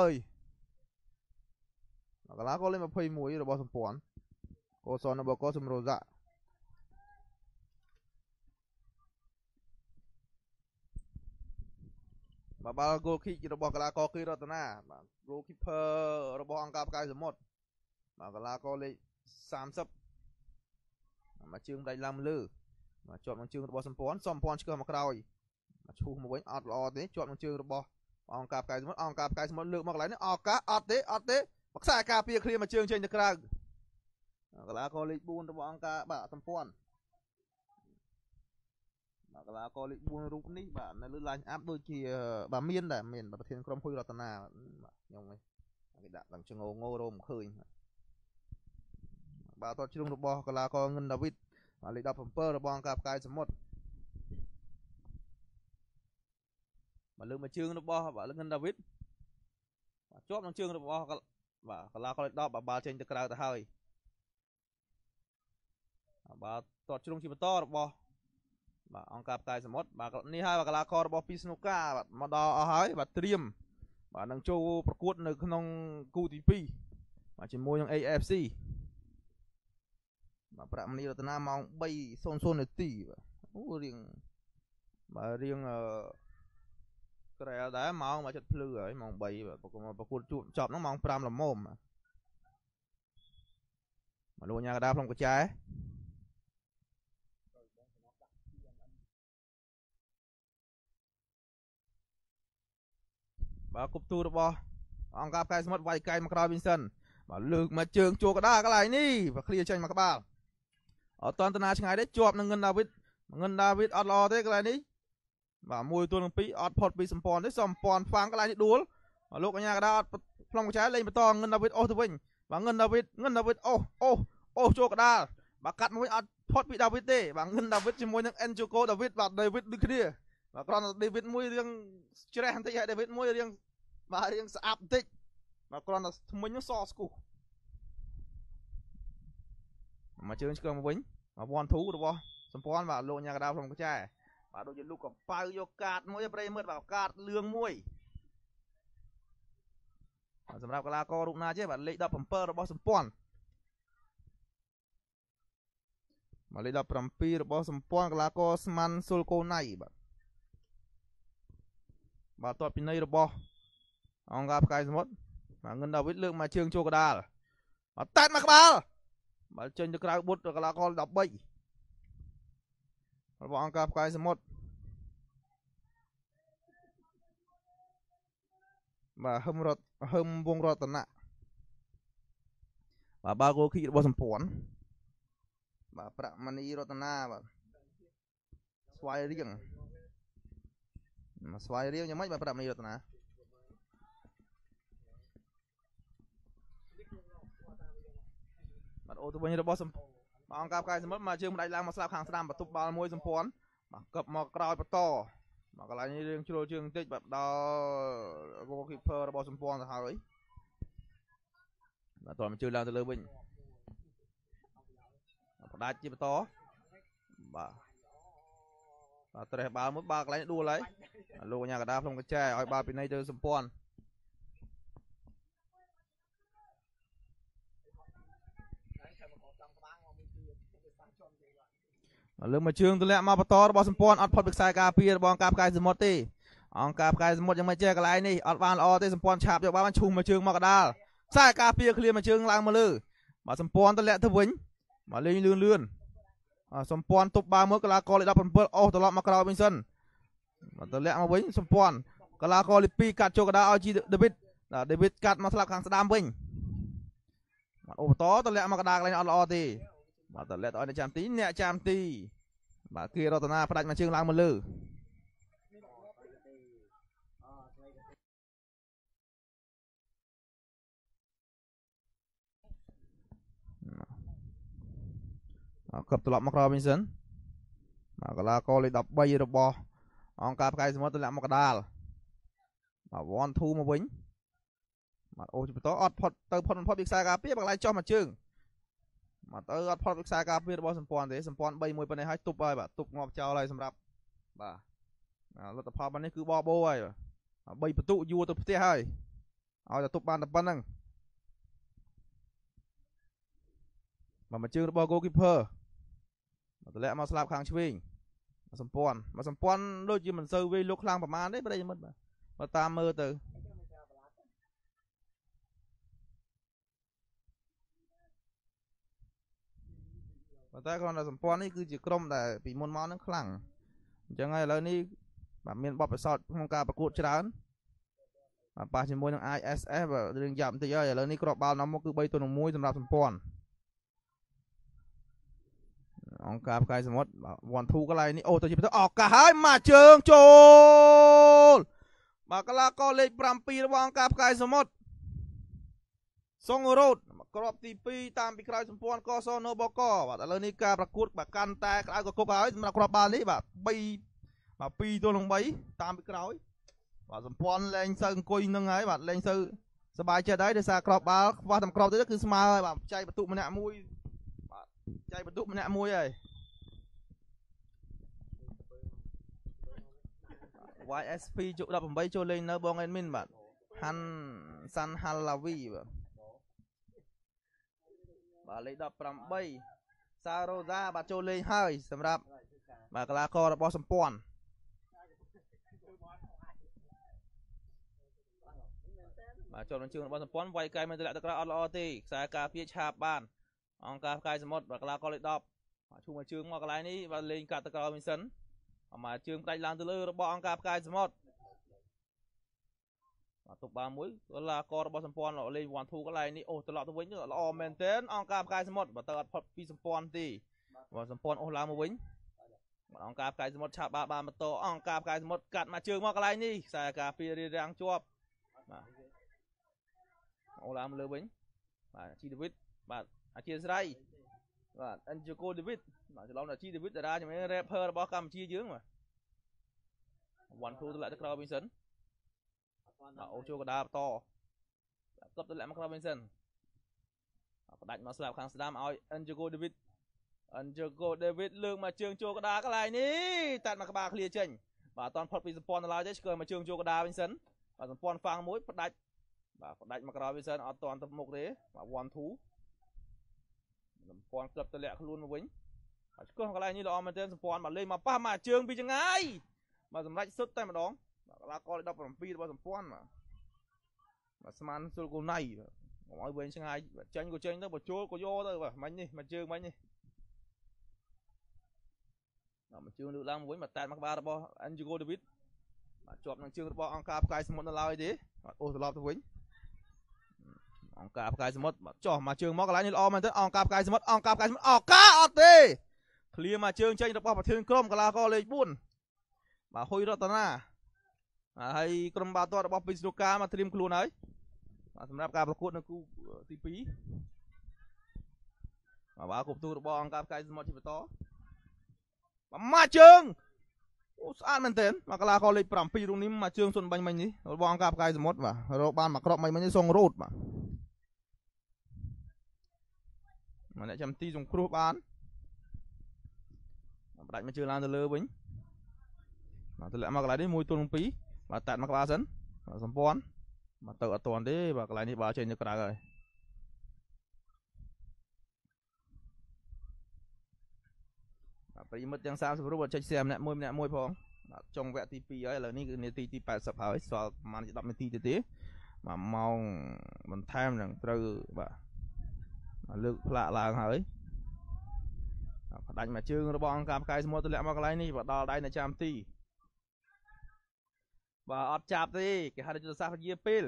យកន្លះក៏លេខ21របស់សម្ព័ន្ធកោសនបកសំរោសាបាទបាល់ហ្គោលគីករបស់កីឡាករគីរតនាបាទ goalkeeper របស់អង្គការផ្កាយសមុទ្របាទកីឡាករលេខ30មកជើងដៃឡើងលើបាទជាប់នឹងជើងរបស់សម្ព័ន្ធឆ្កឹះមកក្រោយមកឈូសមកវិញអត់ល្អទេជាប់នឹងជើងរបស់អង្គការផ្កាយសមុទ្រលើកមកកន្លែងនេះឱកាសអត់ទេខ្សែការពារឃ្លៀមកជើងចេញទៅក្រៅកីឡាករលេខ4របស់អង្គការបាទសម្ព័ន្ធបាទកីឡាករលេខ4រូបនេះបាទនៅលើ line up ដូចជាបាទមានដែរមានប្រធានក្រុមហ៊ុនរតនាបាទខ្ញុំនេះគេដាក់ឡើងចងងរោមឃើញបាទតតជ្រុងរបស់កីឡាករងិនដាវីតលេខ17របស់អង្គការផ្កាយសមុទ្របាទលើកមកជើងរបស់បាទងិនដាវីតបាទជាប់នឹងជើងរបស់បាទកីឡាករលេខ10បាទបាល់ចេញទៅក្រៅទៅហើយបាទតតជ្រុងជាបន្តរបស់បាទអង្គការផ្កាយសមុទ្របាទនេះហើយបាទកីឡាកររបស់ពីស្នូកាបាទមកដល់អស់ហើយបាទត្រៀមបាទនឹងចូលប្រកួតនៅក្នុងគូទី2បាទជាមួយនឹង AFCបាទប្រាក់មនីរតនាម៉ោង 3:00 នាទីបាទអូរៀងក្រែលដែរម៉ោងមកចិត្តភ្លឺហើយម៉ោង 3 បាទប្រកួតចប់ហ្នឹងម៉ោង 5 ល្មមបាទលោកញ៉ាកដាផ្លុំកញ្ចែបាទគប់ទូរបស់អង្គការផ្កាយសមុទ្រវាយកែមកក្រោយវិញសិនបាទលើកមកជើងជួកដាកន្លែងនេះបាទឃ្លៀចេញមកក្បាលអត់តន់តាឆ្ងាយទេជាប់នឹងងិនដាវីតអត់ល្អទេកន្លែងនេះបាទ1 ទល់នឹង 2អត់ផុតពីសម្ព័ន្ធទេសម្ព័ន្ធហ្វាំងកន្លែងនេះដួលលោកកញ្ញាកដាអត់ផ្លុំកញ្ចែលេងបន្តងិនដាវីតអូសទៅវិញបាទងិនដាវីតអូសជួកដាបាទកាត់មួយអត់ផុតពីដាវីតទេបាទងិនដាវីតជាមួយនឹងអេនជូកូដាវីតបាទដាវីតដូចគ្នាបាទគ្រាន់តែដាវីតមួយរៀងជ្រះបន្តិចហើយដាវីតមួយរៀងស្អាប់បន្តិចបាទគ្រាន់តែថ្មិញនោះសស្គូមកជើងឆ្កឹះមកវិញមកវ៉ាន់ធូរបស់សម្ព័ន្ធបាទលោកញ៉ាកដាផ្លុំកញ្ចែបាទដូចជាលោកកំប៉ៅយកកាតមួយប្រិយមិត្តបាទកាតលឿងមួយសម្រាប់កីឡាកររូបណាចេះបាទលេខ17របស់សម្ព័ន្ធបាទលេខ17របស់សម្ព័ន្ធកីឡាករស្មានស៊ុលកូណៃបាទតតពីនៃរបស់អង្គការផ្កាយសមុទ្របាទងិនដាវីតលើកមកជើងចូលកដាលបាទតាត់មកក្បាលបាទចេញទៅក្រៅបុតកីឡាករ13របស់អង្គការផ្កាយសមុទ្របាទហឹមវងរតនៈបាទបាល់គោលគីករបស់សម្ព័ន្ធបាទប្រាក់មនីរតនាបាទស្វាយរៀងស្វាយរៀងយ៉ាងម៉េចបាទប្រាប់នេះរតនាបាទអូទៅវិញរបស់អង្គការផ្កាយសមុទ្រមកជើងមិនដាច់ឡើងមកស្លាប់ខាងស្ដាំបន្ទប់បាល់មួយសម្ព័ន្ធបាទកឹបមកក្រោយបន្តមកកន្លែងនេះរឿងជ្រុលជើងបន្តិចបាទដល់ goalkeeper របស់សម្ព័ន្ធទៅហើយបាទតោះមកជើងឡើងទៅលើវិញផ្ដាច់ជាបន្តបាទត្រេះបាល់មួយបាល់កន្លែងដួលហើយលោកអាញាកដាក្នុងកញ្ចែឲ្យបាល់ពីនៃទៅសម្ព័ន្ធលើមកជើងទម្លាក់មកបន្តរបស់សម្ព័ន្ធអត់ផុតពីខ្សែការពាររបស់អង្គការផ្កាយសមុទ្រទេអង្គការផ្កាយសមុទ្រយ៉ាងម៉េចចេះកន្លែងនេះអត់បានល្អទេសម្ព័ន្ធឆាប់យកបាល់បានឈូសមកជើងមកកដាលខ្សែការពារឃ្លៀមកជើងឡើងមកលើបាទសម្ព័ន្ធទម្លាក់ទៅវិញមកលេងលឿនសម្ព័ន្ធទប់បាល់មួយកីឡាករលេខ17អូសត្រឡប់មកក្រោយវិញសិនបាទទម្លាក់មកវិញសម្ព័ន្ធកីឡាករលេខ2កាត់ចូលកដាលឲ្យជីដេវីតកាត់មកស្លាប់ខាងស្ដាំវិញបាទអូបន្តទម្លាក់មកកដាលកន្លែងអត់ល្អទេបាទតលាក់ទៅឲ្យអ្នកចាំទីបាទគេរតនាផ្ដាច់មកជើងឡើងមកលើកឹបត្រឡប់មកក្រោយវិញសិនបាទកីឡាករលេខ13របស់អង្គការផ្កាយសមុទ្រទម្លាក់មកកដាលបាទ1 2មកវិញបាទអូជាបន្តអត់ផុតពីខ្សែការពារបកន្លែងចុះមកជើងមកទៅអត់ផុតពីខ្សែការពាររបស់សម្ព័ន្ធទេសម្ព័ន្ធ3 1ប៉ុណ្ណេះហើយទប់ហើយបាទទប់ងាប់ចោលហើយសម្រាប់បាទលទ្ធផលបាននេះគឺបបោហើយ3បន្ទុកយួរទៅផ្ទះហើយឲ្យតែទប់បានតែប៉ុណ្្នឹងមកជើងរបស់ goalkeeper មកទម្លាក់មកស្លាប់ខាងឆ្វេងសម្ព័ន្ធដូចជាមិនសូវវាយលុកខ្លាំងប្រមាណទេប្រិយមិត្តបាទតាមមើលទៅតែគ្រាន់តែសម្ព័ន្ធនេះគឺជាក្រុមដែលពីមុនមកហ្នឹងខ្លាំងអញ្ចឹងហើយឥឡូវនេះបាទមានបទពិសោធន៍ក្នុងការប្រកួតច្រើនបាទប៉ះជាមួយនឹង ISS បាទរឿងយ៉ាប់បន្តិចហើយឥឡូវនេះគ្រាប់បាល់នាំមកគឺ3-1សម្រាប់សម្ព័ន្ធអង្គការផ្កាយសមុទ្រ1 2កន្លែងនេះអូទៅជាទៅឱកាសហើយមកជើងចូលបាទកីឡាករលេខ7របស់អង្គការផ្កាយសមុទ្រសុងរ៉ូតគ្រាប់ទី2តាមពីក្រោយសម្ព័ន្ធកសនបកបាទឥឡូវនេះការប្រកួតបាទកាន់តែក្តៅកគុកហើយសម្រាប់គ្រាប់បាល់នេះបាទ2-3តាមពីក្រោយបាទសម្ព័ន្ធលែងសូវអង្គុយនឹងហើយបាទលែងសូវសบายចិត្តហើយដោយសារគ្រាប់បាល់ខ្វះតែគ្រាប់ទៀតគឺស្មើហើយបាទចៃបន្ទុកម្នាក់មួយបាទចៃបន្ទុកម្នាក់មួយហើយ YSP ជុក18ចូលលេងនៅបងអេដមីនបាទហាន់សាន់ហាឡាវីបាទលេខ18សារ៉ូសាបាទចូលលេងហើយសម្រាប់បាទកីឡាកររបស់សម្ព័ន្ធបាទចូលនឹងជើងរបស់សម្ព័ន្ធវាយកែមិនទម្លាក់ទៅក្រៅអត់ល្អទេខ្សែការពារឆាបបានអង្គការផ្កាយសមុទ្របាទកីឡាករលេខ10បាទឈូមកជើងមកកន្លែងនេះបាទលេងកាត់ទៅក្រៅវិញសិនមកជើងផ្ដាច់ឡើងទៅលើរបស់អង្គការផ្កាយសមុទ្របាទទប់បាល់មួយកីឡាកររបស់សម្ព័ន្ធលេង1 2កន្លែងនេះអូត្រឡប់ទៅវិញល្អមែនទែនអង្គការផ្កាយសមុទ្របាទទៅអត់ផុតពីសម្ព័ន្ធទេបាទសម្ព័ន្ធអូសឡើងមកវិញបាទអង្គការផ្កាយសមុទ្រឆាប់បានបន្តអង្គការផ្កាយសមុទ្រកាត់មកជើងមកកន្លែងនេះខ្សែការពាររាំងជាប់បាទអូឡើងមកលើវិញបាទជីដេវីតបាទអាជាស្រ័យបាទអិនជូកូដេវីតបាទច្រឡំដល់ជីដេវីតតារាជំនាញ rapper របស់កម្ពុជាយើងបាទ1 2ទម្លាក់ទៅក្រោយវិញសិនបាទអូចូលកដាបន្តកប់ទម្លាក់មកក្រោយវិញសិនផ្ដាច់មកស្លាប់ខាងស្ដាំឲ្យអិនជូកូដេវីតលើកមកជើងចូលកដាកន្លែងនេះតាត់មកក្បាលឃ្លាចេញបាទអត់តផុតពីសម្ព័ន្ធឡើយទេឆ្កើមកជើងចូលកដាវិញសិនបាទសម្ព័ន្ធហ្វាំងមួយផ្ដាច់មកក្រោយវិញសិនអត់តទៅមុខទេបាទ1 2សម្ព័ន្ធក្លឹបទម្លាក់ខ្លួនមកវិញបាទឆ្កឹះកន្លែងនេះល្អមែនទែនសម្ព័ន្ធបាទលេងមកប៉ះមកជើងពីចង្អាយបាទសម្រេចសុទ្ធតែម្ដងបាទកីឡាករលេខ17របស់សម្ព័ន្ធបាទស្មានសុលគូណៃកុំឲ្យវិញឆ្ងាយចេញក៏ចេញទៅបើចូលក៏យកទៅបាទមិញនេះមកជើងមិញនេះបាទមកជើងលើកឡើងមកវិញបាទតែមកក្បាលរបស់អិនជូកូដេវីតបាទជាប់នឹងជើងរបស់អង្គការផ្កាយសមុទ្រនៅឡើយទេបាទអូសត្រឡប់ទៅវិញអង្គការផ្កាយសមុទ្របាទចោះមកជើងមកកន្លែងនេះល្អមែនទេអង្គការផ្កាយសមុទ្រឱកាសអត់ទេឃ្លាមកជើងចេញរបស់ប្រធានក្រុមកីឡាករលេខ4បាទហ៊ុយរតនាហើយក្រុមបាល់ទាត់របស់ពិស្ណុកាមកត្រៀមខ្លួនហើយបាទសម្រាប់ការប្រកួតនៅគូទី2បាទគប់ទូរបស់អង្គការផ្កាយសមុទ្រជាបន្តមកជើងអូស្អាតមែនទែនមកកីឡាករលេខ7រូបនេះមកជើងសុនបាញ់មិញនេះរបស់អង្គការផ្កាយសមុទ្របាទរកបានមកក្របមិញនេះសងរ៉ូតបាទមកអ្នកចាំទីសង្គ្រោះបានផ្ដាច់មកជើងឡើងទៅលើវិញបាទទម្លាក់មកកន្លែងនេះ1ទល់នឹង2បាទតាត់មកក្បាលសិនបាទសម្ព័ន្ធបាទទៅអត់ទាន់ទេបាទកន្លែងនេះបើចេញទៅក្រៅហើយបាទប្រិមិត្តទាំង30រូបចុច share ម្នាក់មួយផងបាទចុងវគ្គទី2ហើយឥឡូវនេះគឺនាទីទី80ហើយសល់ប្រហែល10នាទីទៀតទេបាទម៉ោងបន្ថែមនឹងត្រូវបាទលើកផ្លាកឡើងហើយផ្ដាច់មកជើងរបស់អង្គការផ្កាយសមុទ្រទម្លាក់មកកន្លែងនេះបាទដល់ដៃនៅចាំទីបាទអត់ចាប់ទេគេហៅយុទ្ធសាស្ត្រវិជាពេល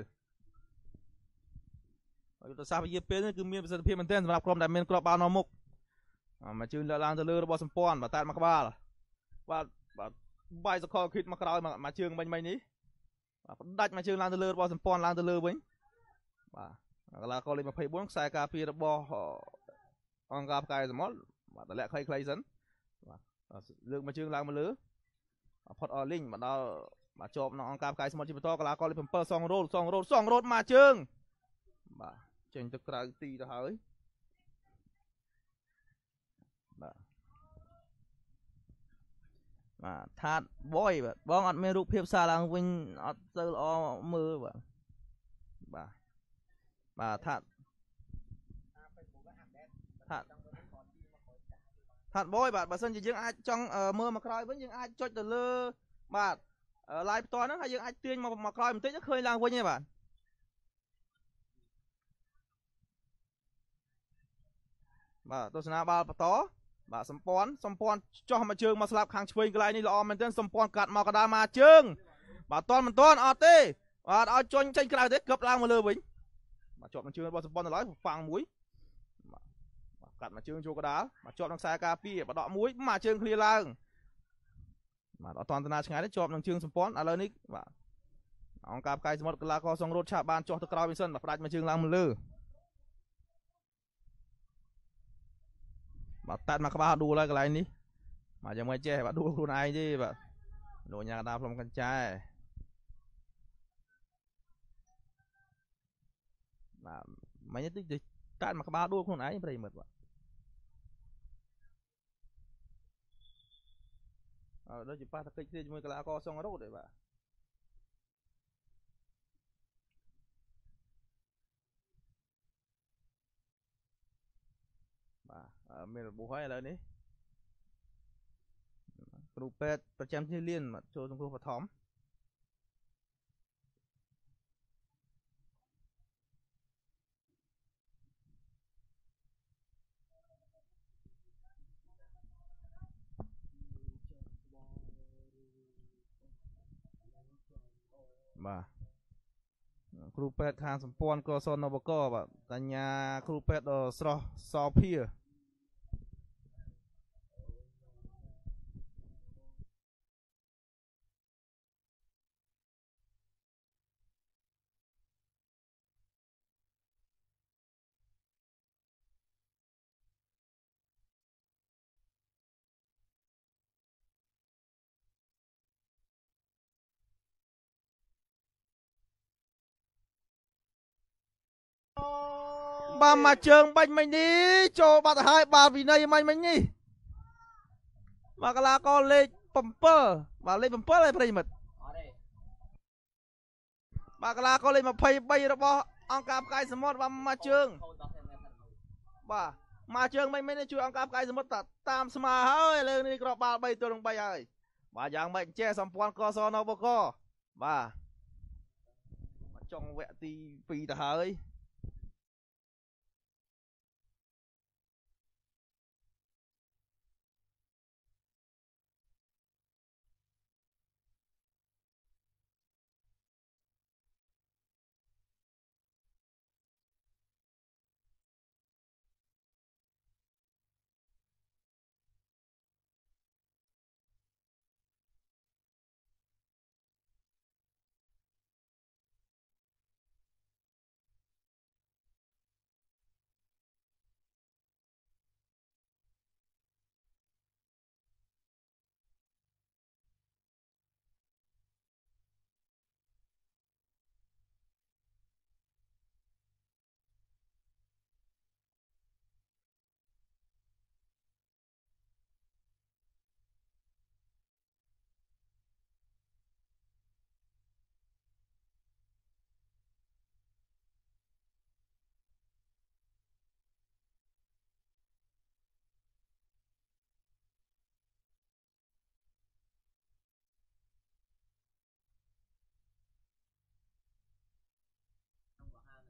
យុទ្ធសាស្ត្រវិជាពេលនេះគឺមានប្រសិទ្ធភាពមែនទែនសម្រាប់ក្រុមដែលមានគ្រាប់បាល់នៅមុខមកជើងលើកឡើងទៅលើរបស់សម្ព័ន្ធបាទតាត់មកក្បាលបាទបាយសកលគិតមកក្រោយមកជើងមិញនេះបាទផ្ដាច់មកជើងឡើងទៅលើរបស់សម្ព័ន្ធឡើងទៅលើវិញបាទកីឡាករលេខ24ខ្សែការពាររបស់អង្គការផ្កាយសមុទ្របាទតម្លាក់ខ្លីសិនបាទលើកមកជើងឡើងមកលើផុតអលីងមកដល់បាទជាប់នៅអង្គការផ្កាយសមុទ្រជាបន្តកីឡាករលេខ7សងរ៉ូតមកជើងបាទចេញទៅក្រៅទីទៅហើយបាទថាតបុយបាទបងអត់មានរូបភាពសារឡើងវិញអត់ទៅល្អមើលបាទថាតបុយបាទបើសិនជាយើងអាចចង់មើលមកក្រោយវិញយើងអាចចុចទៅលើបាទ live ផ្ទាល់ហ្នឹងហើយយើងអាចទាញមកក្រោយបន្តិចឃើញឡើងវិញទេបាទទស្សនាបាល់បន្តបាទសម្ព័ន្ធចោះមកជើងមកស្លាប់ខាងឆ្វេងកន្លែងនេះល្អមែនទែនសម្ព័ន្ធកាត់មកកណ្ដាលមកជើងបាទមិនទាន់អត់ទេបាទឲ្យជន់ចេញក្រៅទេគប់ឡើងមកលើវិញបាទជាប់នឹងជើងរបស់សម្ព័ន្ធដល់ហើយហ្វាំងមួយបាទកាត់មកជើងចូលកណ្ដាលបាទជាប់នឹងខ្សែការពារបដកមួយមកជើងឃ្លាឡើងបាទអត់តន្តនាឆ្ងាយទេជាប់នឹងជើងសម្ព័ន្ធឥឡូវនេះបាទអង្គការផ្កាយសមុទ្រកីឡាករសងរ៉ូតឆាប់បានចុះទៅក្រោយវិញសិនបាទផ្ដាច់មកជើងឡើងមកលើបាទតាត់មកក្បាលដួលហើយកន្លែងនេះបាទយ៉ាងមិនចេះបាទដួលខ្លួនឯងទេបាទលោកញ៉ាកដាផ្លុំកញ្ចែបាទមិញទៅតាត់មកក្បាលដួលខ្លួនឯងប្រិមិត្តបាទដូចជាប៉ះតកិច្ចគ្នាជាមួយកីឡាករសងរ៉ូតទេបាទមានរបួសហើយឥឡូវនេះគ្រូពេទ្យប្រចាំទីលានចូលសង្គ្រោះបឋមបាទគ្រូពេទ្យខាងសម្ព័ន្ធកសនបកបាទកញ្ញាគ្រូពេទ្យដ៏ស្រស់សោភាបាទមកជើងបាញ់មិញនេះចូលបាត់ទៅហើយបាទវិន័យមិញនេះបាទកីឡាករលេខ7បាទលេខ7ហើយប្រិមិត្តបាទកីឡាករលេខ23របស់អង្គការផ្កាយសមុទ្របាទមកជើងបាទមកជើងមិញនេះជួយអង្គការផ្កាយសមុទ្រតាមស្មើហើយលើនេះគ្រាប់បាល់3ទល់នឹង3ហើយបាទយ៉ាងម៉េចចេះសម្ព័ន្ធកសនបកបាទចុងវគ្គទី2ទៅហើយ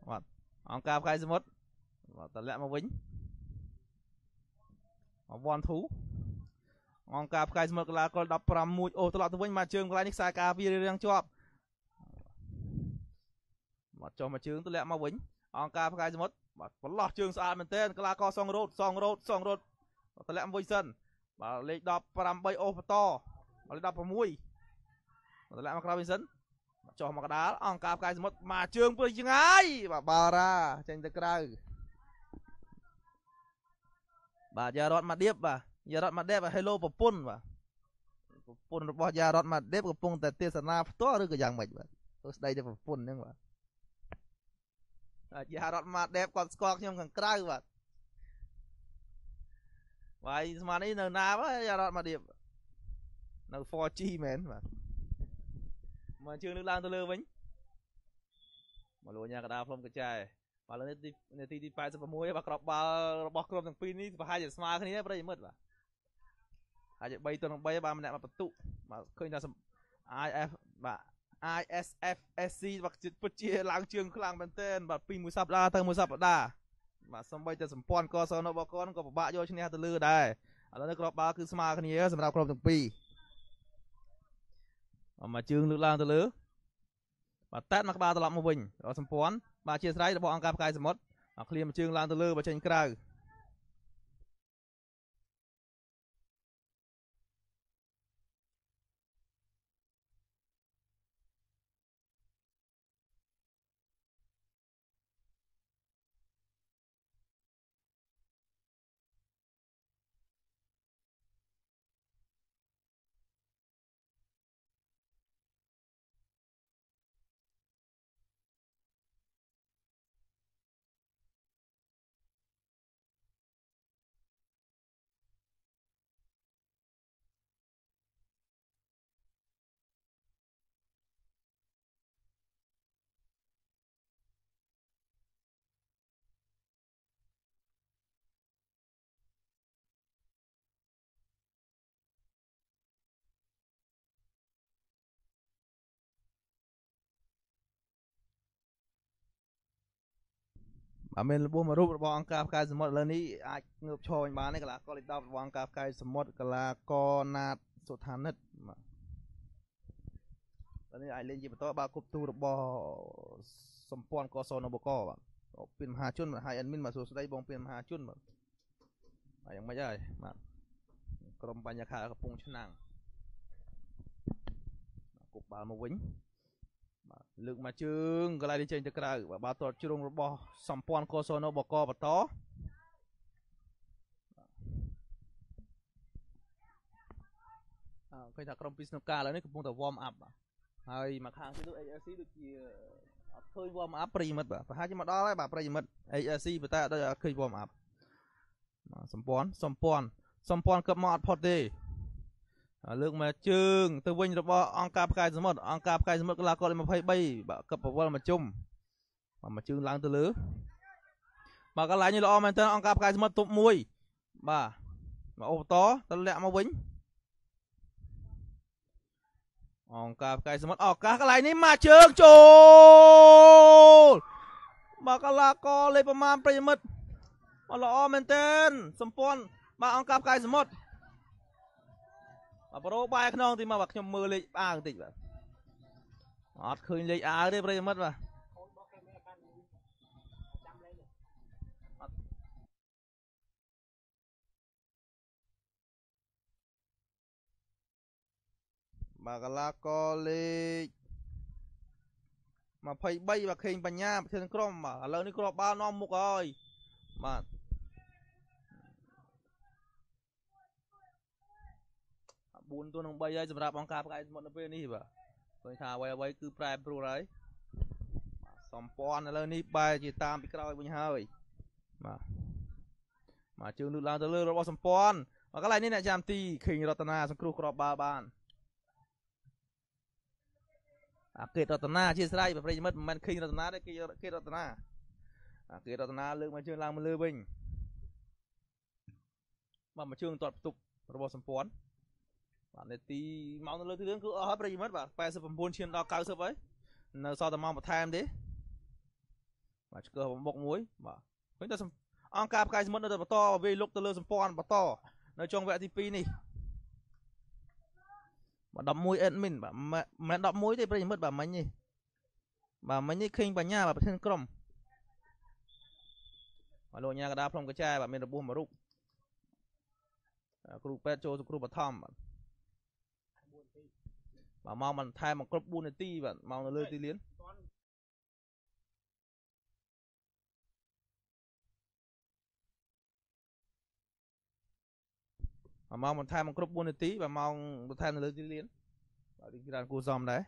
បាទអង្គការផ្កាយសមុទ្របាទតម្លាក់មកវិញ1 2អង្គការផ្កាយសមុទ្រកីឡាករ15មួយអូត្រឡប់ទៅវិញមកជើងកន្លែងនេះខ្សែការពាររៀងជាប់បាទចុះមកជើងតម្លាក់មកវិញអង្គការផ្កាយសមុទ្របាទបន្លោះជើងស្អាតមែនទែនកីឡាករសងរត់តម្លាក់មកវិញសិនបាទលេខ18អូបន្តលេខ16តម្លាក់មកក្រៅវិញសិនចុះមកកដាលអង្គការផ្កាយសមុទ្រមកជើងព្រៃឆ្ងាយបាទបារ៉ាចេញទៅក្រៅបាទយ៉ារ៉តម៉ាឌៀបបាទយ៉ារ៉តម៉ាឌៀបហេឡូប្រពន្ធបាទប្រពន្ធរបស់យ៉ារ៉តម៉ាឌៀបកំពុងតែទេសនាផ្ទាល់ឬក៏យ៉ាងម៉េចបាទទៅស្ដីទៅប្រពន្ធហ្នឹងបាទយ៉ារ៉តម៉ាឌៀបគាត់ស្គាល់ខ្ញុំខាងក្រៅបាទវាយស្មាននេះនៅណាបាទយ៉ារ៉តម៉ាឌៀបនៅ 4G មែនបាទមកជើងលើកឡើងទៅលើវិញមកលួញញ៉ាកដាផ្លុំកញ្ចែបាទលើនាទីទី86បាទក្របបាល់របស់ក្រុមទាំងពីរនេះប្រហែលជាស្មើគ្នាប្រិយមិត្តបាទហើយជា3-3បាទម្នាក់មកបន្ទុបាទឃើញថា IF បាទ ISFSC បាទពិតជាឡើងជើងខ្លាំងមែនទែនបាទពីមួយសប្តាហ៍ទៅមួយសប្តាហ៍បាទសំបីតែសម្ព័ន្ធកសនបកក៏ពិបាកយកឈ្នះទៅលើដែរឥឡូវនេះក្របបាល់គឺស្មើគ្នាសម្រាប់ក្រុមទាំងពីរមកជើងលើកឡើងទៅលើបាទតែតមកក្បាលត្រឡប់មកវិញរបស់សម្ព័ន្ធបាទជាស្រ័យរបស់អង្គការផ្កាយសមុទ្រឃ្លាមកជើងឡើងទៅលើបើចេញក្រៅបាទមានរបួសមួយរូបរបស់អង្គការផ្កាយសមុទ្រឥឡូវនេះអាចងើបឈរវិញបានទេកីឡាករលេខ10របស់អង្គការផ្កាយសមុទ្រកីឡាករណាតសុថានិតបាទឥឡូវនេះអាចលេងជាបន្តបាទគប់ទូរបស់សម្ព័ន្ធកសនបកបាទពីមហាជនហើយអេដមីនបាទសួស្ដីបងពីមហាជនបាទយ៉ាងម៉េចហើយបាទក្រុមបញ្ញាខាកំពុងឆ្នាំងគប់បាល់មកវិញបាទលើកមកជើងកន្លែងនេះចេញទៅក្រៅបាទបាល់ទាត់ជ្រុងរបស់សម្ព័ន្ធកសនបកបន្តឃើញថាក្រុមពីស្នូកាឥឡូវនេះកំពុងតែ warm up បាទហើយមកខាងទៀត HRC ដូចជាអត់ឃើញ warm up ប្រិយមិត្តបាទប្រហែលជាមកដល់ហើយបាទប្រិយមិត្ត HRC ប៉ុន្តែអត់ឃើញ warm up បាទសម្ព័ន្ធកឹបមកអត់ផុតទេលើកមកជើងទៅវិញរបស់អង្គការផ្កាយសមុទ្រកីឡាករលេខ23បាទកឹបប្រវល់មកជុំបាទមកជើងឡើងទៅលើបាទកន្លែងនេះល្អមែនតើអង្គការផ្កាយសមុទ្រទប់1បាទមកអូតទៅលាក់មកវិញអង្គការផ្កាយសមុទ្រឱកាសកន្លែងនេះមកជើងចូលបាទកីឡាករលេខប្រមាណប្រិយមិត្តបាទល្អមែនតើសម្ព័ន្ធបាទអង្គការផ្កាយសមុទ្របាទប្រូបាយខ្នងទីមកបាទខ្ញុំមើលលេខអាវបន្តិចបាទអត់ឃើញលេខអាវទេប្រិយមិត្តបាទបាទកីឡាករលេខ23បាទខេងបញ្ញាប្រធានក្រុមបាទឥឡូវនេះគ្រាប់បាល់នាំមុខហើយបាទ4-3ហើយសម្រាប់អង្គការផ្កាយសមុទ្រនៅពេលនេះបាទឃើញថាអ្វីគឺប្រែប្រួលហើយបាទសម្ព័ន្ធឥឡូវនេះបែរជាតាមពីក្រោយវិញហើយបាទជើងលើកឡើងទៅលើរបស់សម្ព័ន្ធបាទកន្លែងនេះអ្នកចាំទីខេងរតនាសង្គ្រោះគ្រាប់បាល់បានអាកេតរតនាអធិស្ឋានប្រិយមិត្តមិនមែនខេងរតនាទេគេរតនាអាកេតរតនាលើកមកជើងឡើងមកលើវិញបាទមកជើងទាត់ផ្ទុករបស់សម្ព័ន្ធបាទនាទីមកនៅលើទីរឿងគឺអស់ហើយប្រិយមិត្តបាទ89ឈានដល់90ហើយនៅសល់តែមកបន្ថែមទេបាទឆ្កឹះមុខមួយបាទឃើញតែអង្គការផ្កាយសមុទ្រនៅតែបន្តវាយលុកទៅលើសម្ព័ន្ធបន្តនៅចុងវគ្គទី2នេះបាទ11 admin បាទមិន11ទេប្រិយមិត្តបាទមិញនេះបាទមិញនេះឃើញបញ្ញាបាទប្រធានក្រុមបាទលោកញាកដាផ្លុំកញ្ចែបាទមានរបួសមួយរូបគ្រូពេទ្យចូលសង្គ្រោះបឋមបាទម៉ោងមិនថែមមកគ្រប់4នាទីបាទម៉ោងនៅលើទីលានម៉ោងមិនថែមមកគ្រប់4នាទីបាទម៉ោងបន្ថែមនៅលើទីលានបាទទីច្រើនគួរសមដែរ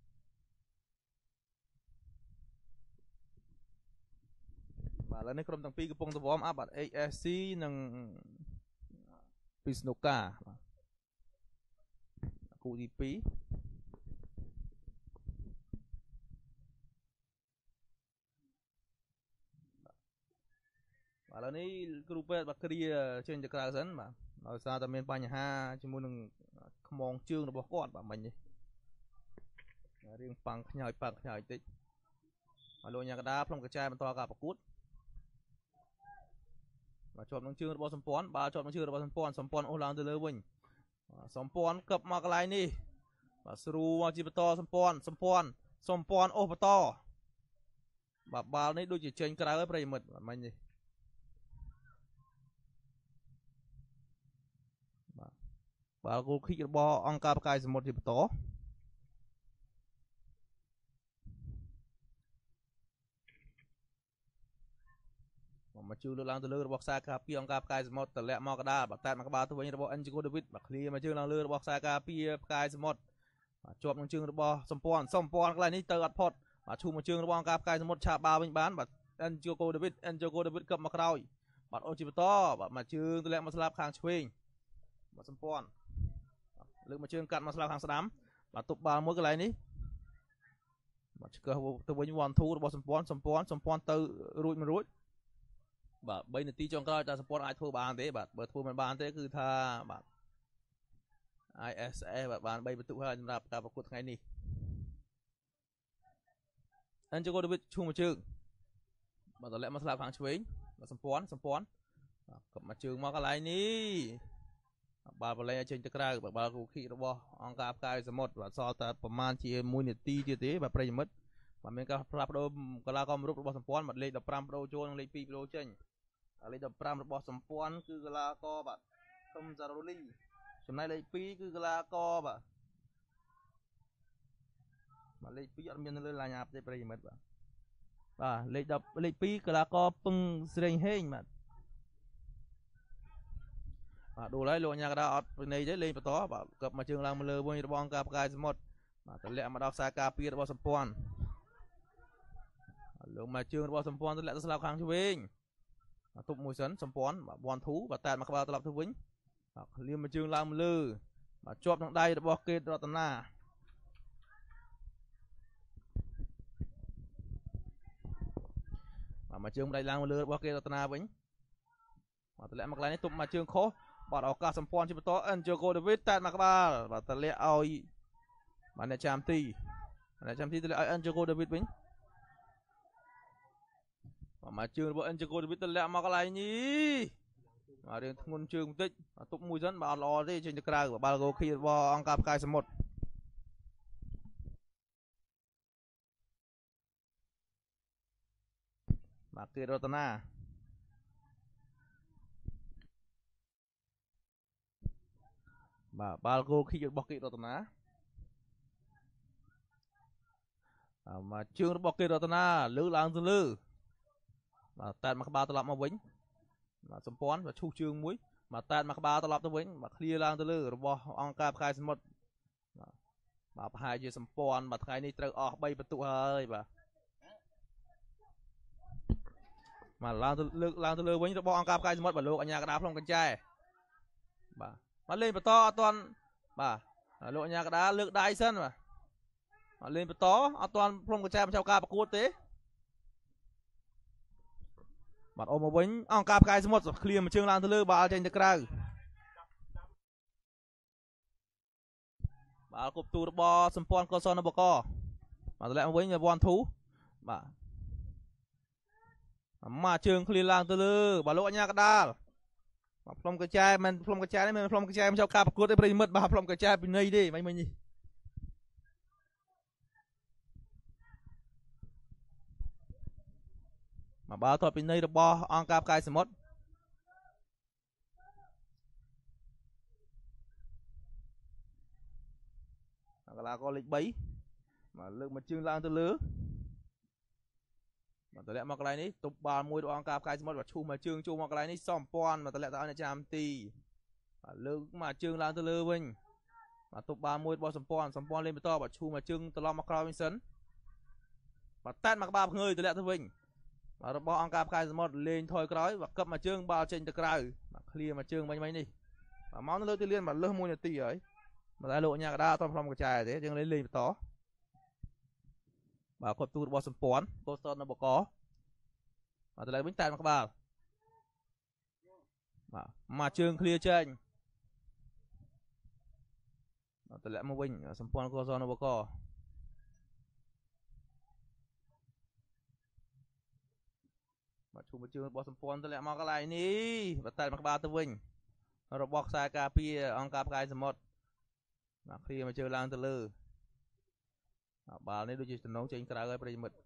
បាទឥឡូវនេះក្រុមទាំងពីរកំពុងទៅវ៉មអាប់បាទ HSC និងពីស្នូកាបាទគូទី2បាទឥឡូវនេះគ្រូពេទ្យបាទគ្រាចេញទៅក្រៅសិនបាទដោយសារតែមានបញ្ហាជាមួយនឹងខ្មងជើងរបស់គាត់បាទមិញនេះរៀងប៉ាំងខ្ញោចតិចហើយលោកញាកដាផ្លុំកញ្ចែបន្តការប្រកួតបាទជាប់នឹងជើងរបស់សម្ព័ន្ធបាទជាប់នឹងជើងរបស់សម្ព័ន្ធអូសឡើងទៅលើវិញសម្ព័ន្ធកឹបមកកន្លែងនេះបាទស្រួលមកជាបន្តសម្ព័ន្ធអូសបន្តបាទបាល់នេះដូចជាចេញក្រៅហើយប្រិយមិត្តបាទមិញនេះបាទគោលគិករបស់អង្គការផ្កាយសមុទ្រជាបន្តមកជឿលើកឡើងទៅលើរបស់ខ្សែការពារអង្គការផ្កាយសមុទ្រតម្លាក់មកកដាលបាទតែមកក្បាលទៅវិញរបស់ Enjico David បាទឃ្លៀមកជើងឡើងលើរបស់ខ្សែការពារផ្កាយសមុទ្របាទជាប់នឹងជើងរបស់សម្ព័ន្ធកន្លែងនេះទៅអត់ផុតបាទឈូមកជើងរបស់អង្គការផ្កាយសមុទ្រឆាបបាល់វិញបានបាទ Enjico David កឹបមកក្រោយបាទអូជីបតបាទមកជើងទម្លាក់មកស្លាប់ខាងឆ្វេងបាទសម្ព័ន្ធលើកមកជើងកាត់មកស្លាប់ខាងស្ដាំបាទទប់បាល់មួយកន្លែងនេះបាទឆ្កឹះទៅវិញ1 2របស់សម្ព័ន្ធទៅរួចបាទ3នាទីចុងក្រោយតែសម្ព័ន្ធអាចធ្វើបានទេបាទបើធ្វើមិនបានទេគឺថាបាទ ISS បាទបាន3បន្ទុកហើយសម្រាប់ការប្រកួតថ្ងៃនេះអិនជូកូដេវីតឈូមកជើងបាទតម្លាក់មកស្លាប់ខាងឆ្វេងបាទសម្ព័ន្ធបាទកុំមកជើងមកកន្លែងនេះបាល់បលែងឲ្យចេញទៅក្រៅបាទបាល់គូគីរបស់អង្គការផ្កាយសមុទ្របាទសល់តែប្រហែលជា1នាទីទៀតទេបាទប្រិយមិត្តបាទមានការផ្លាស់ប្ដូរកីឡាករមួយរូបរបស់សម្ព័ន្ធបាទលេខ15ប្ដូរចូលនិងលេខ2ប្ដូរចេញលេខ15របស់សម្ព័ន្ធគឺកីឡាករបាទធំសារ៉ូលីចំណែកលេខ2គឺកីឡាករបាទលេខ2អត់មាននៅលើឡាញអាប់ទេប្រិយមិត្តបាទលេខ2កីឡាករពឹងស្រេងហេងបាទដូរហើយលោកញាកដាអត់ពីនៃទេលេងបន្តបាទកឹបមកជើងឡើងមកលើវិញរបស់អង្គការផ្កាយសមុទ្របាទតម្លាក់មកដល់ខ្សែការពាររបស់សម្ព័ន្ធលោកមកជើងរបស់សម្ព័ន្ធតម្លាក់ទៅស្លាប់ខាងឆ្វេងទប់មួយសិនសម្ព័ន្ធបាទ1 2បាទតែមកក្បាលត្រឡប់ទៅវិញបាទលៀមមកជើងឡើងមកលើបាទជាប់នឹងដៃរបស់កេតរតនាបាទមកជើងដៃឡើងមកលើរបស់កេតរតនាវិញបាទតម្លាក់មកកន្លែងនេះទប់មកជើងខុសបាទឱកាសសម្ព័ន្ធជាបន្ត Enjico David តែមកក្បាលបាទតម្លាក់ឲ្យបាទអ្នកចាំទីតម្លាក់ឲ្យ Enjico David វិញមកជើងរបស់ Enjico David តម្លាក់មកកន្លែងនេះបាទរៀងធ្ងន់ជើងបន្តិចបាទទប់មួយសិនបាទអត់ល្អទេចេញទៅក្រៅបាល់គោគីរបស់អង្គការផ្កាយសមុទ្របាទគេរតនាបាទបាល់គោគីរបស់គេរតនាមកជើងរបស់គេរតនាលើកឡើងទៅលើបាទតែមកក្បាលត្រឡប់មកវិញបាទសម្ព័ន្ធបាទឈូសជើងមួយបាទតែមកក្បាលត្រឡប់ទៅវិញបាទឃ្លៀឡើងទៅលើរបស់អង្គការផ្កាយសមុទ្របាទប្រហែលជាសម្ព័ន្ធបាទថ្ងៃនេះត្រូវអស់3បន្ទុកហើយបាទលើកឡើងទៅលើវិញរបស់អង្គការផ្កាយសមុទ្របាទលោកអញ្ញាកដាផ្លុំកញ្ចែបាទលេងបន្តអត់ទាន់បាទលោកអញ្ញាកដាលើកដៃសិនបាទលេងបន្តអត់ទាន់ផ្លុំកញ្ចែបញ្ចប់ការប្រកួតទេបាទអូមកវិញអង្គការផ្កាយសមុទ្រឃ្លៀមជើងឡើងទៅលើបាល់ចេញទៅក្រៅបាល់គប់ទូរបស់សម្ព័ន្ធកសនបកបាទតម្លាក់មកវិញ1 2បាទមកជើងឃ្លៀឡើងទៅលើបាទលោកអញ្ញាកដាលបាទផ្លុំកញ្ចែមិនផ្លុំកញ្ចែនេះមិនផ្លុំកញ្ចែមិនចូលការប្រកួតទេប្រិមិត្តបាទផ្លុំកញ្ចែពីនៃទេមិញនេះមកបាល់ទាត់ពីនៃរបស់អង្គការផ្កាយសមុទ្រកីឡាករលេខ3បាទលើកមកជើងឡើងទៅលើបាទតម្លាក់មកកន្លែងនេះទប់បាល់មួយរបស់អង្គការផ្កាយសមុទ្របាទឈូសមកជើងចូលមកកន្លែងនេះសំពាន់បាទតម្លាក់ទៅឲ្យអ្នកចាំទីបាទលើកមកជើងឡើងទៅលើវិញបាទទប់បាល់មួយរបស់សំពាន់លេងបន្តបាទឈូសមកជើងត្រឡប់មកក្រោយវិញសិនបាទតាត់មកក្បាលភ្ងើយតម្លាក់ទៅវិញបាទរបស់អង្គការផ្កាយសមុទ្រលេងថយក្រោយបាទកឹបមកជើងបាល់ចេញទៅក្រៅបាទឃ្លៀមកជើងវិញនេះបាទមកនៅលើទីលានបាទលើស1នាទីហើយបាទតែលោកអញ្ញាកដាអត់ផ្លុំកញ្ចែទេយើងលេងបន្តបាទគាត់ទូរបស់សំពាន់កូនស្តននៅបកបាទតម្លៃវិញតែមកក្បាលបាទមកជើងឃ្លៀចេញបាទតម្លាក់មកវិញសំពាន់កូនស្តននៅបកបាទឈូសមកជើងរបស់សំពាន់តម្លាក់មកកន្លែងនេះបាទតែមកក្បាលទៅវិញរបស់ខ្សែការពារអង្គការផ្កាយសមុទ្របាទឃ្លៀមកជើងឡើងទៅលើបាល់នេះដូចជាតំណងចេញក្រៅហើយប្រិយមិត្ត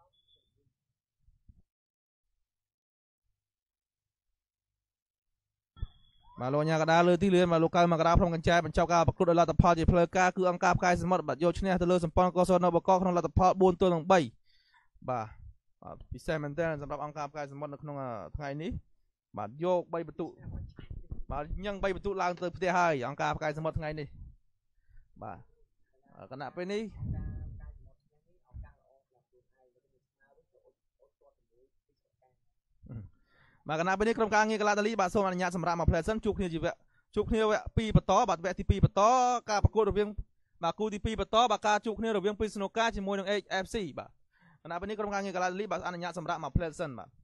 បាទលោកញ៉ាកដាលើទីលានបាទលោកកៅមកដាផ្លុំកញ្ចែបញ្ចប់ការប្រកួតដោយលទ្ធផលជាផ្លូវការគឺអង្គការផ្កាយសមុទ្របាទយកឈ្នះទៅលើសម្ព័ន្ធកសនបកក្នុងលទ្ធផល4-3បាទពិសេសមែនទែនសម្រាប់អង្គការផ្កាយសមុទ្រនៅក្នុងថ្ងៃនេះបាទយក3បន្ទុកបាទញ៉ឹង3បន្ទុកឡើងទៅផ្ទះហើយអង្គការផ្កាយសមុទ្រថ្ងៃនេះបាទគណៈពេលនេះបាទគណៈពេលនេះក្រុមការងារកីឡាតាលីបាទសូមអនុញ្ញាតសម្រាប់មកផ្លែសិនជួបគ្នាវគ្គ2បន្តបាទវគ្គទី2បន្តការប្រកួតរវាងបាទគូទី2បន្តបាទការជួបគ្នារវាងពីស្នូកាជាមួយនឹង HFC បាទគណៈពេលនេះក្រុមការងារកីឡាតាលីបាទអនុញ្ញាតសម្រាប់មកផ្លែសិនបាទ